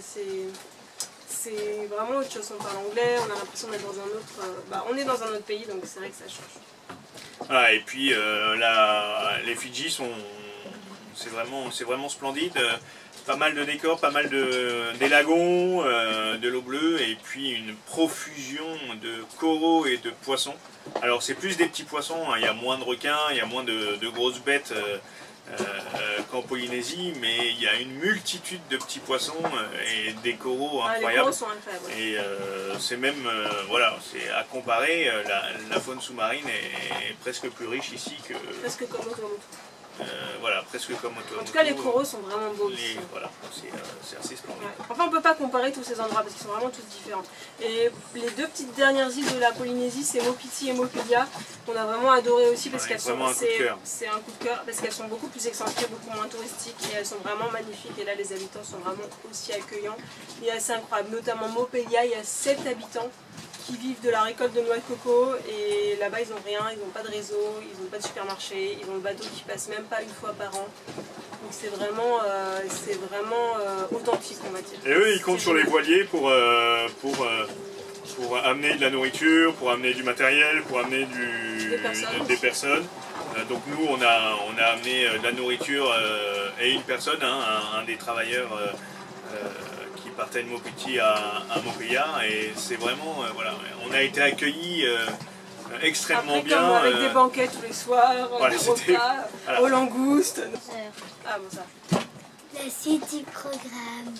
c'est vraiment autre chose. On parle anglais, on a l'impression d'être dans un autre... Euh, bah, on est dans un autre pays, donc c'est vrai que ça change. Voilà, et puis euh, là, les Fidji sont... C'est vraiment, vraiment splendide. Pas mal de décors, pas mal de des lagons, euh, de l'eau bleue et puis une profusion de coraux et de poissons. Alors c'est plus des petits poissons, hein. Il y a moins de requins, il y a moins de, de grosses bêtes euh, euh, qu'en Polynésie, mais il y a une multitude de petits poissons euh, et des coraux ah, incroyables. Les coraux sont incroyables. Ouais. Et euh, c'est même, euh, voilà, c'est à comparer, la, la faune sous-marine est, est presque plus riche ici que... Presque comme au Tuamotu. euh, voilà, presque comme auto. En tout cas, les coraux sont vraiment beaux les, aussi. Voilà, c'est euh, assez splendide. Ouais. Enfin, on ne peut pas comparer tous ces endroits parce qu'ils sont vraiment tous différents. Et les deux petites dernières îles de la Polynésie, c'est Mopiti et Mopilia, qu'on a vraiment adoré aussi parce Ouais, qu'elles sont. vraiment un coup de cœur. C'est un coup de cœur parce qu'elles sont beaucoup plus excentrées, beaucoup moins touristiques et elles sont vraiment magnifiques. Et là, les habitants sont vraiment aussi accueillants et assez incroyables. Notamment Mopelia, il y a sept habitants qui vivent de la récolte de noix de coco et là-bas ils n'ont rien, ils n'ont pas de réseau, ils n'ont pas de supermarché, ils ont le bateau qui passe même pas une fois par an. Donc c'est vraiment, euh, c'est vraiment euh, authentique on va dire. Et eux ils comptent sur les voiliers pour, euh, pour, euh, pour amener de la nourriture, pour amener du matériel, pour amener du, des personnes. Des personnes. Euh, donc nous on a, on a amené de la nourriture euh, et une personne, hein, un, un des travailleurs euh, euh, partait de Mopiti à, à Mopelia et c'est vraiment, euh, voilà, on a été accueillis euh, extrêmement Après, bien. Comme avec euh, des banquets tous les soirs, voilà, des repas, voilà. aux langoustes. Ah bon ça. La suite du programme.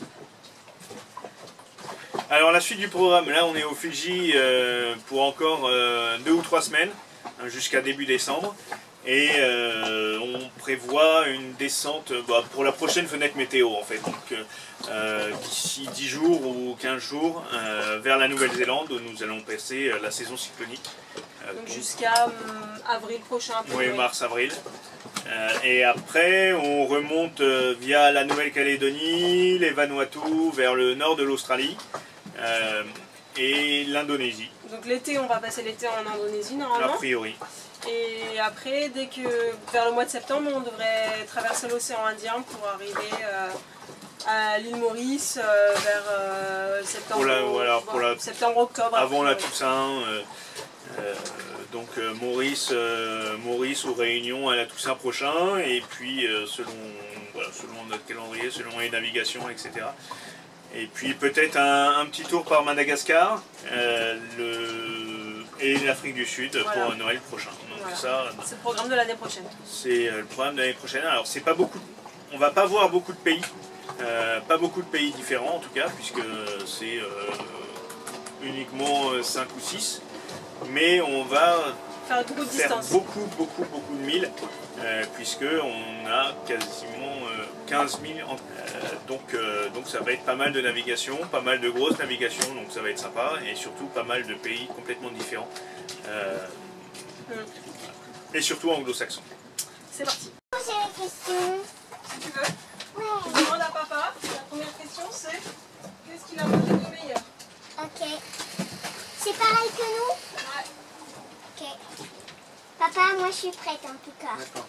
Alors la suite du programme, là on est au Fidji euh, pour encore euh, deux ou trois semaines, hein, jusqu'à début décembre. Et euh, on prévoit une descente bah, pour la prochaine fenêtre météo en fait, donc euh, d'ici dix jours ou quinze jours euh, vers la Nouvelle-Zélande où nous allons passer euh, la saison cyclonique. Euh, Donc jusqu'à hum, avril prochain. Oui, mars-avril. Euh, et après on remonte euh, via la Nouvelle-Calédonie, les Vanuatu, vers le nord de l'Australie euh, et l'Indonésie. Donc l'été on va passer l'été en Indonésie normalement. A priori. Et après, dès que vers le mois de septembre, on devrait traverser l'océan Indien pour arriver euh, à l'île Maurice euh, vers euh, septembre, Pour la- voilà, pour la- septembre, octobre. Avant la après. Toussaint, euh, euh, donc euh, Maurice, euh, Maurice ou Réunion à la Toussaint prochain, et puis euh, selon, voilà, selon notre calendrier, selon les navigations, et cetera. Et puis peut-être un, un petit tour par Madagascar euh, le, et l'Afrique du Sud Voilà. pour Noël prochain. Donc Voilà. ça, C'est le programme de l'année prochaine. c'est euh, le programme de l'année prochaine. Alors c'est pas beaucoup, on va pas voir beaucoup de pays, euh, pas beaucoup de pays différents en tout cas, puisque c'est euh, uniquement cinq ou six. Mais on va Faire beaucoup de faire distance. beaucoup, beaucoup, beaucoup de milles, euh, puisque on a quasiment euh, quinze mille. En, euh, donc, euh, donc ça va être pas mal de navigation, pas mal de grosses navigations, donc ça va être sympa, et surtout pas mal de pays complètement différents. Euh, Mm. Et surtout anglo-saxons. C'est parti. J'ai la question. Si tu veux, Ouais. je demande à papa. La première question c'est qu'est-ce qu'il a mangé de meilleur? Ok. C'est pareil que nous? Ouais. Ok. Papa, moi je suis prête en tout cas. D'accord.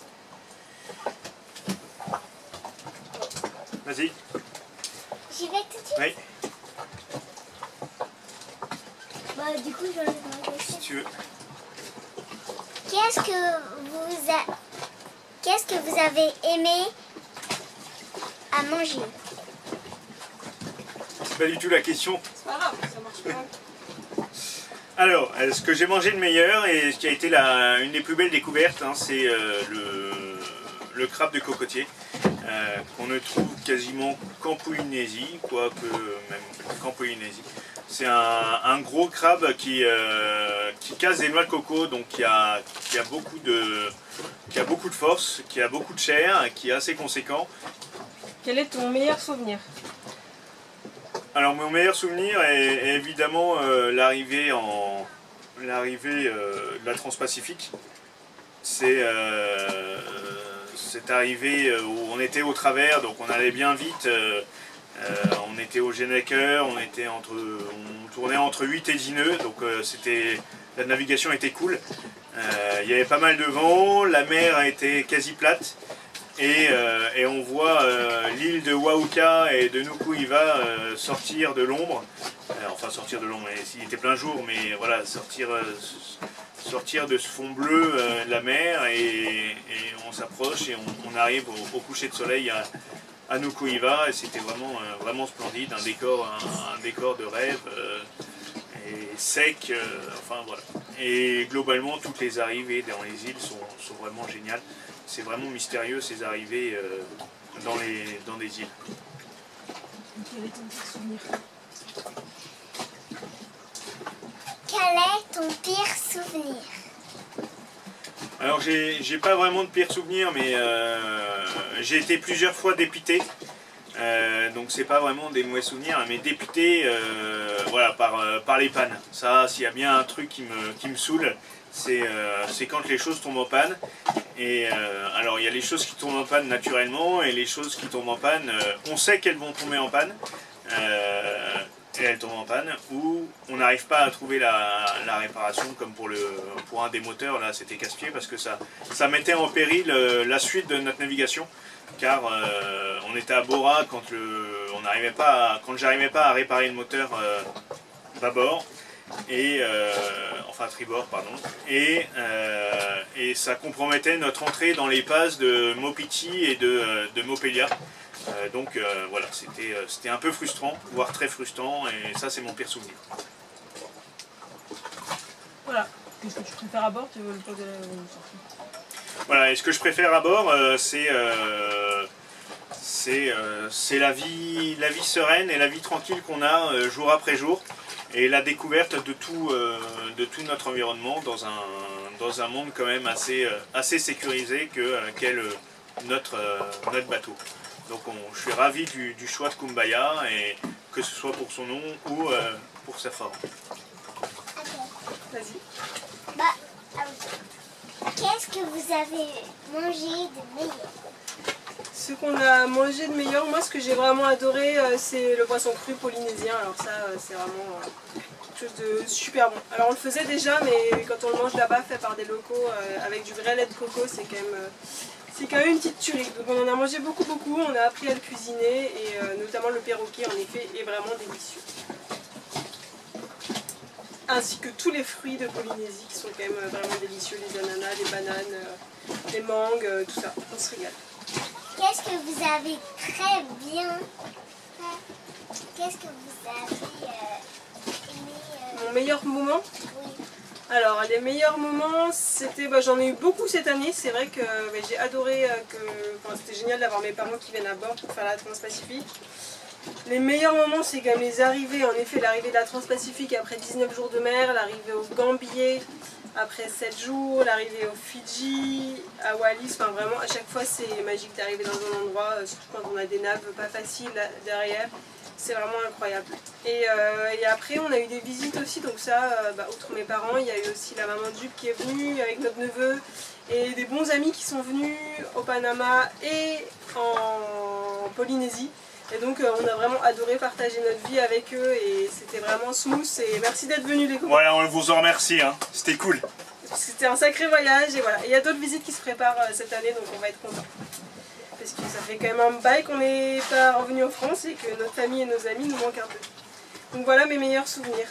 Vas-y. J'y vais tout de suite. Oui, Bah, du coup, je vais ma si question. tu veux. Qu'est-ce que vous a... Qu'est-ce que vous avez aimé à manger? C'est pas du tout la question. C'est pas grave, ça marche pas. Alors, euh, ce que j'ai mangé de meilleur et ce qui a été la, une des plus belles découvertes, hein, c'est euh, le, le crabe de cocotier, euh, qu'on ne trouve quasiment qu'en Polynésie, quoique même qu'en Polynésie. C'est un, un gros crabe qui, euh, qui casse des noix de coco, donc qui a, qui, a beaucoup de, qui a beaucoup de force, qui a beaucoup de chair, qui est assez conséquent. Quel est ton meilleur souvenir? Alors mon meilleur souvenir est, est évidemment euh, l'arrivée en l'arrivée euh, de la Transpacifique. C'est euh, cette arrivée où on était au travers, donc on allait bien vite. Euh, euh, on était au Geneker, on était entre, on tournait entre huit et dix nœuds, donc euh, c'était la navigation était cool. Euh, il y avait pas mal de vent, la mer a été quasi plate. Et, euh, et on voit euh, l'île de Wauka et de Nuku'iva euh, sortir de l'ombre, euh, enfin sortir de l'ombre, il était plein jour, mais voilà, sortir, euh, sortir de ce fond bleu euh, de la mer, et, et on s'approche et on, on arrive au, au coucher de soleil à, à Nuku'iva, et c'était vraiment, euh, vraiment splendide, un décor, un, un décor de rêve, euh, et sec, euh, enfin voilà. Et globalement, toutes les arrivées dans les îles sont, sont vraiment géniales. C'est vraiment mystérieux ces arrivées euh, dans, les, dans des îles. Quel est ton pire souvenir? Quel est ton pire souvenir? Alors j'ai j'ai pas vraiment de pire souvenir, mais euh, j'ai été plusieurs fois dépité. Euh, donc c'est pas vraiment des mauvais souvenirs, mais dépité euh, voilà, par, euh, par les pannes. Ça, s'il y a bien un truc qui me, qui me saoule, c'est euh, quand les choses tombent en panne. Et euh, alors il y a les choses qui tombent en panne naturellement et les choses qui tombent en panne, euh, on sait qu'elles vont tomber en panne. Euh, et elles tombent en panne, ou on n'arrive pas à trouver la, la réparation, comme pour, le, pour un des moteurs, là c'était casse-pied, parce que ça, ça mettait en péril euh, la suite de notre navigation, car euh, on était à Bora quand, le, on n'arrivait pas à, quand j'arrivais pas à réparer le moteur euh, bâbord, et, euh, enfin tribord, pardon, et, euh, et ça compromettait notre entrée dans les passes de Mopiti et de, de Mopelia. Euh, donc euh, voilà, c'était euh, c'était un peu frustrant, voire très frustrant, et ça c'est mon pire souvenir. Voilà. Qu'est-ce que tu préfères à bord? Tu veux le poser la... Voilà, et ce que je préfère à bord, euh, c'est euh, c'est euh, la vie, la vie sereine et la vie tranquille qu'on a euh, jour après jour, et la découverte de tout, euh, de tout notre environnement dans un, dans un monde quand même assez, euh, assez sécurisé que euh, qu'est le, notre, euh, notre bateau. Donc on, je suis ravi du, du choix de Kumbaya, et que ce soit pour son nom ou euh, pour sa forme. Ok. Vas-y. Bah, ah oui. Qu'est-ce que vous avez mangé de meilleur? Ce qu'on a mangé de meilleur, moi ce que j'ai vraiment adoré, euh, c'est le poisson cru polynésien. Alors ça, euh, c'est vraiment euh, quelque chose de super bon. Alors on le faisait déjà, mais quand on le mange là-bas, fait par des locaux, euh, avec du vrai lait de coco, c'est quand même... Euh, C'est quand même une petite tuerie. Donc on en a mangé beaucoup beaucoup, on a appris à le cuisiner, et euh, notamment le perroquet en effet est vraiment délicieux. Ainsi que tous les fruits de Polynésie qui sont quand même vraiment délicieux, les ananas, les bananes, euh, les mangues, euh, tout ça, on se régale. Qu'est-ce que vous avez très bien fait? Qu'est-ce que vous avez euh, aimé euh... Mon meilleur moment? Oui. Alors les meilleurs moments, c'était, bah, j'en ai eu beaucoup cette année. C'est vrai que bah, j'ai adoré, euh, que enfin, c'était génial d'avoir mes parents qui viennent à bord pour faire la Transpacifique. Les meilleurs moments, c'est quand même les arrivées, en effet l'arrivée de la Transpacifique après dix-neuf jours de mer, l'arrivée au Gambier après sept jours, l'arrivée au Fidji, à Wallis, enfin vraiment à chaque fois c'est magique d'arriver dans un endroit, euh, surtout quand on a des naves pas faciles là, derrière. C'est vraiment incroyable. Et, euh, et après on a eu des visites aussi, donc ça, euh, bah, outre mes parents, il y a eu aussi la maman de Jules qui est venue avec notre neveu, et des bons amis qui sont venus au Panama et en Polynésie. Et donc euh, on a vraiment adoré partager notre vie avec eux, et c'était vraiment smooth, et merci d'être venus les copains. Voilà, on vous en remercie, hein. C'était cool. C'était un sacré voyage, et voilà. Et il y a d'autres visites qui se préparent euh, cette année, donc on va être contents. Parce que ça fait quand même un bail qu'on n'est pas revenu en France et que notre famille et nos amis nous manquent un peu. Donc voilà mes meilleurs souvenirs.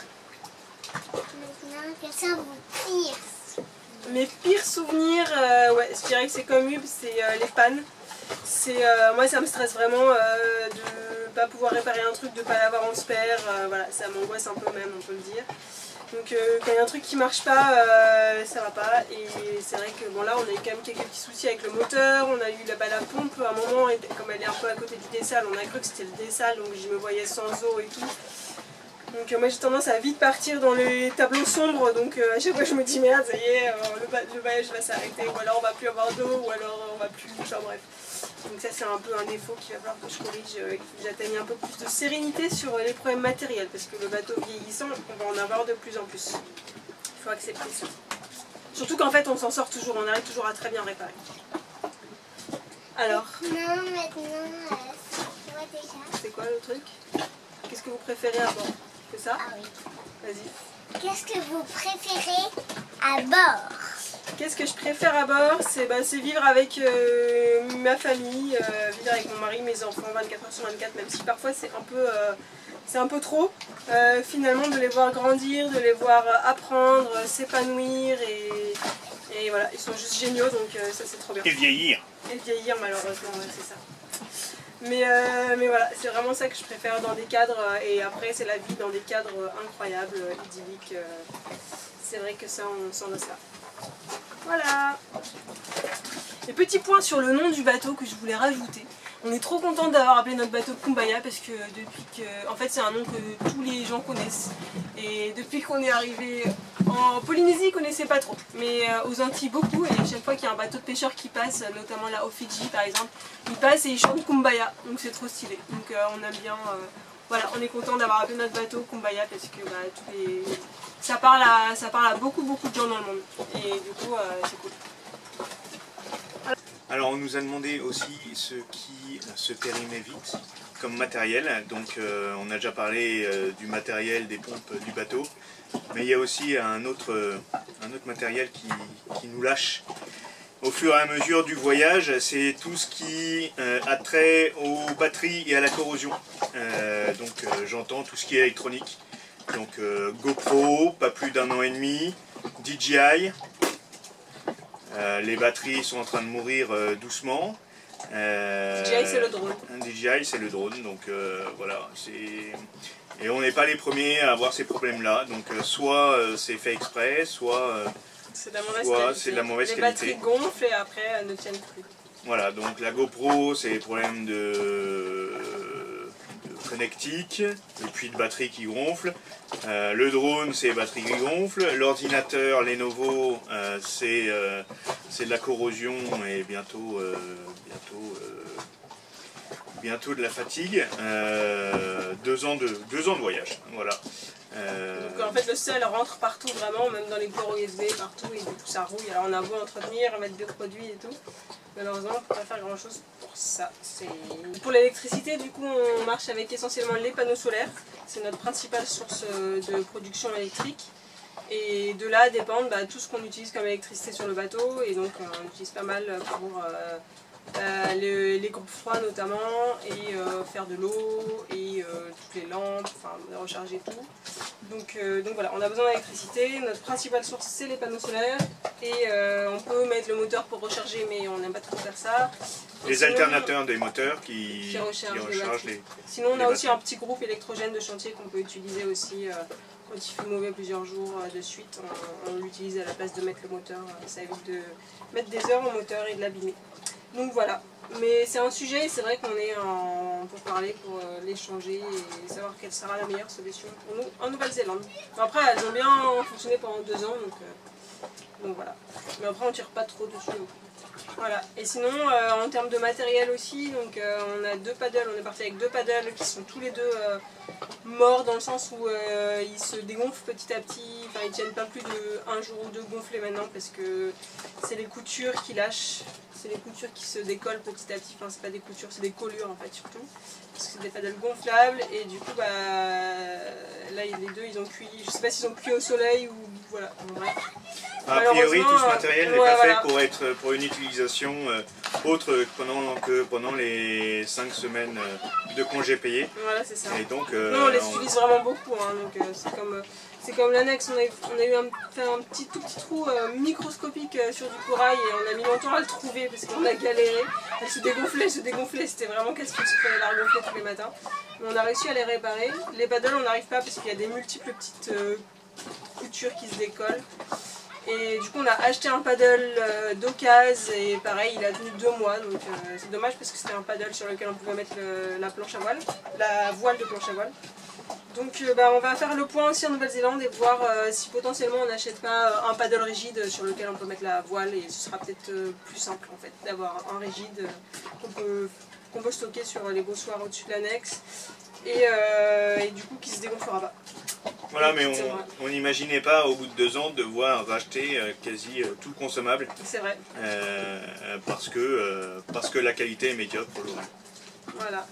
Maintenant, quels sont vos pires? Mes pires souvenirs, euh, ouais, je dirais que c'est comme Hub, c'est euh, les pannes. C'est euh, moi ça me stresse vraiment euh, de pas pouvoir réparer un truc, de pas l'avoir en spare, euh, voilà, ça m'angoisse un peu même, on peut le dire. Donc euh, quand il y a un truc qui marche pas, euh, ça va pas, et c'est vrai que bon là on a eu quand même quelques petits soucis avec le moteur, on a eu la, bah, la pompe à un moment, et comme elle est un peu à côté du dessal, on a cru que c'était le dessal, donc je me voyais sans eau et tout. Donc euh, moi j'ai tendance à vite partir dans les tableaux sombres, donc euh, à chaque fois je me dis merde, ça y est, euh, le, le voyage va s'arrêter, ou alors on va plus avoir d'eau, ou alors on va plus, enfin bref. Donc ça c'est un peu un défaut qu'il va falloir que je corrige, euh, que j'atteigne un peu plus de sérénité sur les problèmes matériels, parce que le bateau vieillissant, on va en avoir de plus en plus. Il faut accepter ça. Surtout qu'en fait on s'en sort toujours, on arrive toujours à très bien réparer. Alors, Non, maintenant, euh, c'est quoi déjà? c'est quoi le truc? Qu'est-ce que vous préférez à bord? C'est ça? Ah oui. Vas-y. Qu'est-ce que vous préférez à bord? Qu'est-ce que je préfère à bord? C'est bah, vivre avec euh, ma famille, euh, vivre avec mon mari, mes enfants vingt-quatre heures sur vingt-quatre, même si parfois c'est un peu, euh, c'est un peu trop. Euh, finalement de les voir grandir, de les voir apprendre, s'épanouir, et, et voilà, ils sont juste géniaux, donc euh, ça c'est trop bien. Et vieillir. Et vieillir malheureusement, ouais, c'est ça. Mais, euh, mais voilà, c'est vraiment ça que je préfère dans des cadres, et après c'est la vie dans des cadres incroyables, idylliques. C'est vrai que ça, on s'en lasse là. Voilà. Et petit point sur le nom du bateau que je voulais rajouter. On est trop content d'avoir appelé notre bateau Kumbaya, parce que depuis que... En fait c'est un nom que tous les gens connaissent. Et depuis qu'on est arrivé En Polynésie, ils connaissaient pas trop, mais euh, aux Antilles beaucoup, et chaque fois qu'il y a un bateau de pêcheurs qui passe, notamment là au Fidji par exemple, ils passent et ils chantent Kumbaya, donc c'est trop stylé. Donc euh, on aime bien, euh, voilà, on est content d'avoir appelé notre bateau Kumbaya parce que bah, tous les... ça, parle à, ça parle à beaucoup beaucoup de gens dans le monde, et du coup euh, c'est cool. Alors on nous a demandé aussi ce qui se périmait vite comme matériel, donc euh, on a déjà parlé euh, du matériel des pompes du bateau, mais il y a aussi un autre, euh, un autre matériel qui, qui nous lâche au fur et à mesure du voyage, c'est tout ce qui euh, a trait aux batteries et à la corrosion, euh, donc euh, j'entends tout ce qui est électronique, donc euh, GoPro, pas plus d'un an et demi, D J I. Euh, les batteries sont en train de mourir euh, doucement. Euh, D J I c'est le drone. D J I c'est le drone, donc euh, voilà. Et on n'est pas les premiers à avoir ces problèmes-là. Donc euh, soit euh, c'est fait exprès, soit euh, c'est de la mauvaise soit qualité. c'est de la mauvaise les qualité. batteries gonflent et après elles ne tiennent plus. Voilà, donc la GoPro c'est des problèmes de... connectique, et puis de batterie qui gonfle. Euh, le drone, c'est les batteries qui gonflent. L'ordinateur, Lenovo, euh, c'est euh, de la corrosion et bientôt, euh, bientôt, euh, bientôt de la fatigue. Euh, deux ans de, deux ans de voyage, voilà. Euh... Donc en fait le sel rentre partout vraiment, même dans les ports U S B, partout, et du coup ça rouille. Alors on a beau entretenir, mettre des produits et tout, malheureusement on ne peut pas faire grand chose pour ça. Pour l'électricité, du coup on marche avec essentiellement les panneaux solaires, c'est notre principale source de production électrique. Et de là dépend bah, tout ce qu'on utilise comme électricité sur le bateau, et donc on utilise pas mal pour euh, euh, les, les groupes froids notamment, et euh, faire de l'eau, et euh, toutes les lampes, enfin recharger tout. Donc, euh, donc voilà, on a besoin d'électricité, notre principale source c'est les panneaux solaires, et euh, on peut mettre le moteur pour recharger, mais on n'aime pas trop faire ça. Les sinon, alternateurs des moteurs qui, qui rechargent, qui rechargent les, les Sinon on a les aussi un petit groupe électrogène de chantier qu'on peut utiliser aussi. Euh, Quand il fait mauvais plusieurs jours de suite, on, on l'utilise à la place de mettre le moteur. Ça évite de mettre des heures au moteur et de l'abîmer. Donc voilà. Mais c'est un sujet, c'est vrai qu'on est en, pour parler, pour l'échanger et savoir quelle sera la meilleure solution pour nous en Nouvelle-Zélande. Après, elles ont bien fonctionné pendant deux ans, donc, euh, donc voilà. Mais après, on ne tire pas trop dessus non plus. Voilà. Et sinon, euh, en termes de matériel aussi, donc euh, on a deux paddles, on est parti avec deux paddles qui sont tous les deux euh, morts dans le sens où euh, ils se dégonflent petit à petit, enfin ils tiennent pas plus de un jour ou deux gonflés maintenant parce que c'est les coutures qui lâchent, c'est les coutures qui se décollent petit à petit, enfin c'est pas des coutures, c'est des collures en fait surtout, parce que c'est des paddles gonflables et du coup bah là les deux ils ont cuit, je sais pas s'ils ont cuit au soleil ou voilà, bon, bref. A priori, tout ce euh, matériel n'est ouais, pas voilà. fait pour être pour une utilisation euh, autre que pendant, que pendant les cinq semaines euh, de congés payés. Voilà, c'est ça. Et donc, euh, non, on les on... utilise vraiment beaucoup, hein, donc euh, c'est comme, euh, c'est comme l'annexe, on a, on a eu un, fait un petit, tout petit trou euh, microscopique euh, sur du corail et on a mis longtemps à le trouver parce qu'on a galéré. Elle se dégonflait, elle se dégonflait, c'était vraiment casse-pied parce qu'il fallait la regonfler tous les matins. Mais on a réussi à les réparer. Les paddles, on n'arrive pas parce qu'il y a des multiples petites euh, coutures qui se décollent. Et du coup on a acheté un paddle euh, d'occasion et pareil il a tenu deux mois, donc euh, c'est dommage parce que c'était un paddle sur lequel on pouvait mettre le, la planche à voile, la voile de planche à voile. Donc euh, bah, on va faire le point aussi en Nouvelle-Zélande et voir euh, si potentiellement on n'achète pas euh, un paddle rigide sur lequel on peut mettre la voile, et ce sera peut-être euh, plus simple en fait d'avoir un rigide euh, qu'on peut, qu'on peut stocker sur les bossoirs au-dessus de l'annexe et, euh, et du coup qui se dégonflera pas. Voilà, mais on n'imaginait pas au bout de deux ans devoir racheter euh, quasi euh, tout consommable. C'est vrai. Euh, parce, que, euh, parce que la qualité est médiocre aujourd'hui. Voilà.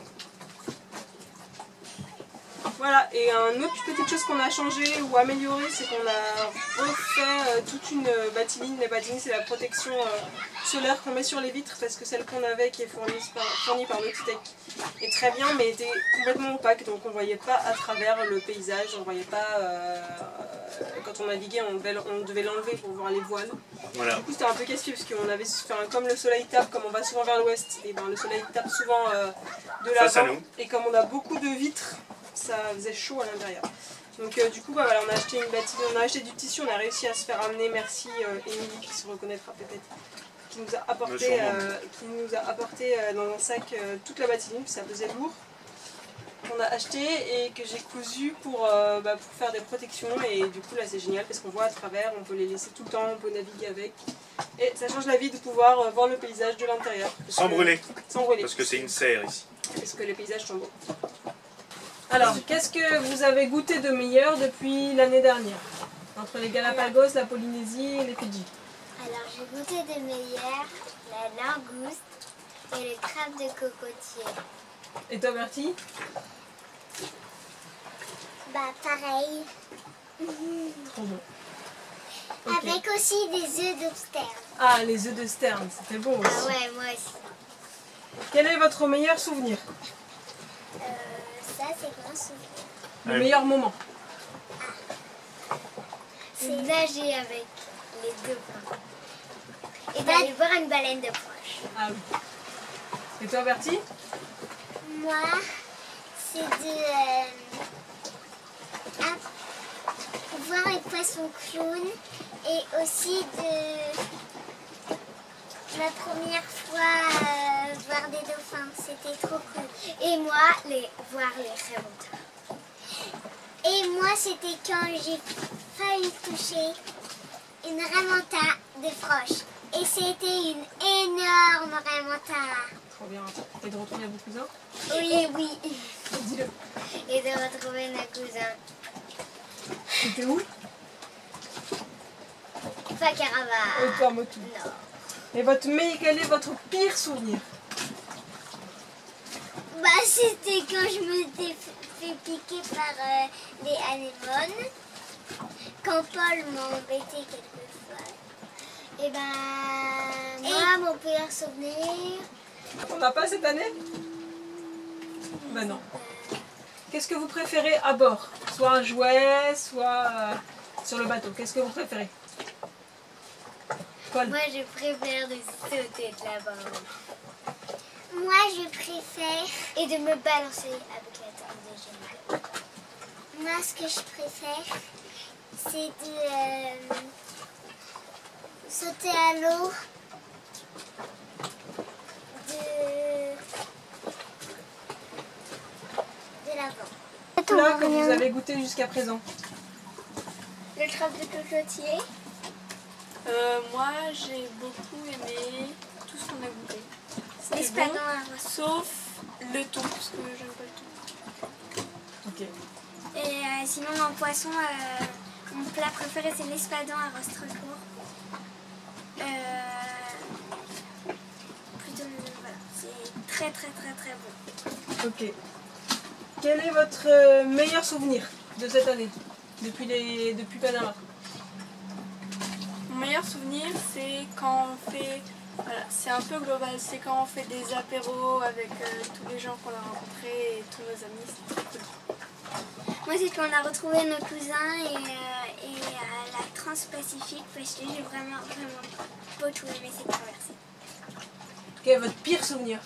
Voilà, et une autre petite chose qu'on a changé ou amélioré, c'est qu'on a refait euh, toute une euh, batiline. La batiline, c'est la protection euh, solaire qu'on met sur les vitres, parce que celle qu'on avait, qui est fournie par, fournie par Notitech, est très bien, mais était complètement opaque, donc on ne voyait pas à travers le paysage, on ne voyait pas, euh, quand on naviguait, on devait, on devait l'enlever pour voir les voiles. Voilà. Du coup, c'était un peu casse-pied, parce qu'on avait, enfin, comme le soleil tape, comme on va souvent vers l'ouest, et ben le soleil tape souvent euh, de l'avant, et comme on a beaucoup de vitres, ça faisait chaud à l'intérieur. Donc euh, du coup bah, voilà, on a acheté une bâtisse, on a acheté du tissu, on a réussi à se faire amener, merci euh, Émilie qui se reconnaîtra peut-être, qui nous a apporté, euh, qui nous a apporté euh, dans un sac euh, toute la bâtisse, ça faisait lourd. qu'on a acheté et que j'ai cousu pour, euh, bah, pour faire des protections. Et du coup là c'est génial parce qu'on voit à travers, on peut les laisser tout le temps, on peut naviguer avec. Et ça change la vie de pouvoir euh, voir le paysage de l'intérieur. Sans que- brûler. Sans brûler. Parce que c'est une serre ici. Parce que les paysages sont beaux. Alors, qu'est-ce que vous avez goûté de meilleur depuis l'année dernière? Entre les Galapagos, la Polynésie et les Fidji. Alors, j'ai goûté de meilleur la langouste et le crabe de cocotier. Et toi, Bertie? Bah, pareil. Trop bon. Ok. Avec aussi des œufs de sterne. Ah, les œufs de sterne, c'était bon aussi. Ah ouais, moi aussi. Quel est votre meilleur souvenir? Euh, ça, c'est grand souvenir. Le Ouais. meilleur moment? C'est nager avec les deux bras. Et d'aller voir une baleine de proche. Ah oui. Et toi, Bertie? Moi, c'est de euh, app- voir les poissons clowns et aussi de ma première fois euh, voir des dauphins. C'était trop cool. Et moi, les, voir les remonteurs. Et moi, c'était quand j'ai failli toucher une remonta de froche. Et c'était une énorme remonta. Trop bien. Et de retrouver vos cousins? Oui, oui. Dis-le. Et de retrouver nos cousins. C'était où? Pas Carava. Au Tuamotu. Non. Et votre me- quel est votre pire souvenir? Bah, c'était quand je me t'ai fait piquer par euh, les anémones. Quand Paul m'a embêté quelquefois. Et ben, moi, mon pire souvenir. On n'a pas cette année? Bah non. Qu'est-ce que vous préférez à bord? Soit un jouet, soit euh, sur le bateau. Qu'est-ce que vous préférez? Paul? Moi, je préfère de sauter de la bord. Moi, je préfère. Et de me balancer avec la table de génie. Moi, ce que je préfère, c'est de euh, sauter à l'eau. De. de l'avant. Plat que vous avez goûté jusqu'à présent? Le crabe de cocotier. Euh, moi, j'ai beaucoup aimé tout ce qu'on a goûté. C'était L'espadon bon, à rose. sauf le thon, parce que j'aime pas le thon. Ok. Et euh, sinon, en poisson, euh, mon plat préféré, c'est l'espadon à Rostrefort. Euh, plutôt, voilà, c'est très très très très bon. Ok. Quel est votre euh, meilleur souvenir de cette année? Depuis, les... Depuis Panama? Mon meilleur souvenir, c'est quand on fait, voilà, c'est un peu global, c'est quand on fait des apéros avec euh, tous les gens qu'on a rencontrés et tous nos amis, c'est très cool. Moi, c'est qu'on a retrouvé nos cousins et, euh, et euh, la Transpacifique, parce que j'ai vraiment vraiment beaucoup aimé cette traversée. Quel est votre pire souvenir?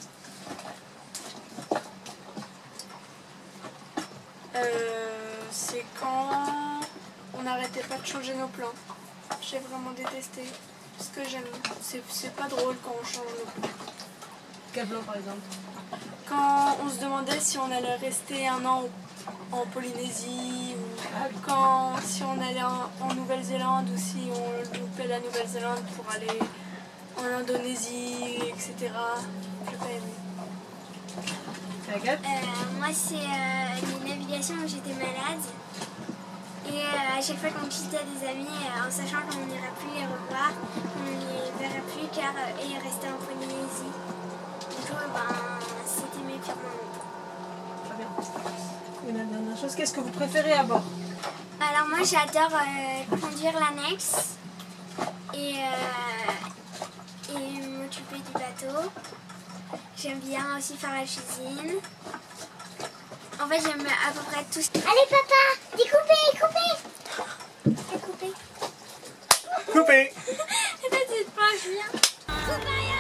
Euh, c'est quand on n'arrêtait pas de changer nos plans. J'ai vraiment détesté. Ce que j'aime, c'est c'est pas drôle quand on change nos plans. Quel plan par exemple? Quand on se demandait si on allait rester un an en Polynésie, ou Ah oui. quand si on allait en, en Nouvelle-Zélande, ou si on loupait la Nouvelle-Zélande pour aller en Indonésie, et cetera. J'ai pas aimé. Agathe? Euh, moi, c'est euh, les navigations où j'étais malade. Et euh, à chaque fois qu'on quittait des amis, euh, en sachant qu'on n'ira plus les revoir, on ne les verra plus car euh, ils restaient en Polynésie. Du coup, ben, c'était mes pires moments. Très bien. Et la dernière chose, qu'est-ce que vous préférez à bord? Alors moi, j'adore euh, conduire l'annexe et, euh, et m'occuper du bateau. J'aime bien aussi faire la cuisine. En fait, j'aime à peu près tout. Allez, papa, découpez, coupez. Découpez. Coupé! Et là, c'est pas bien. Coupez.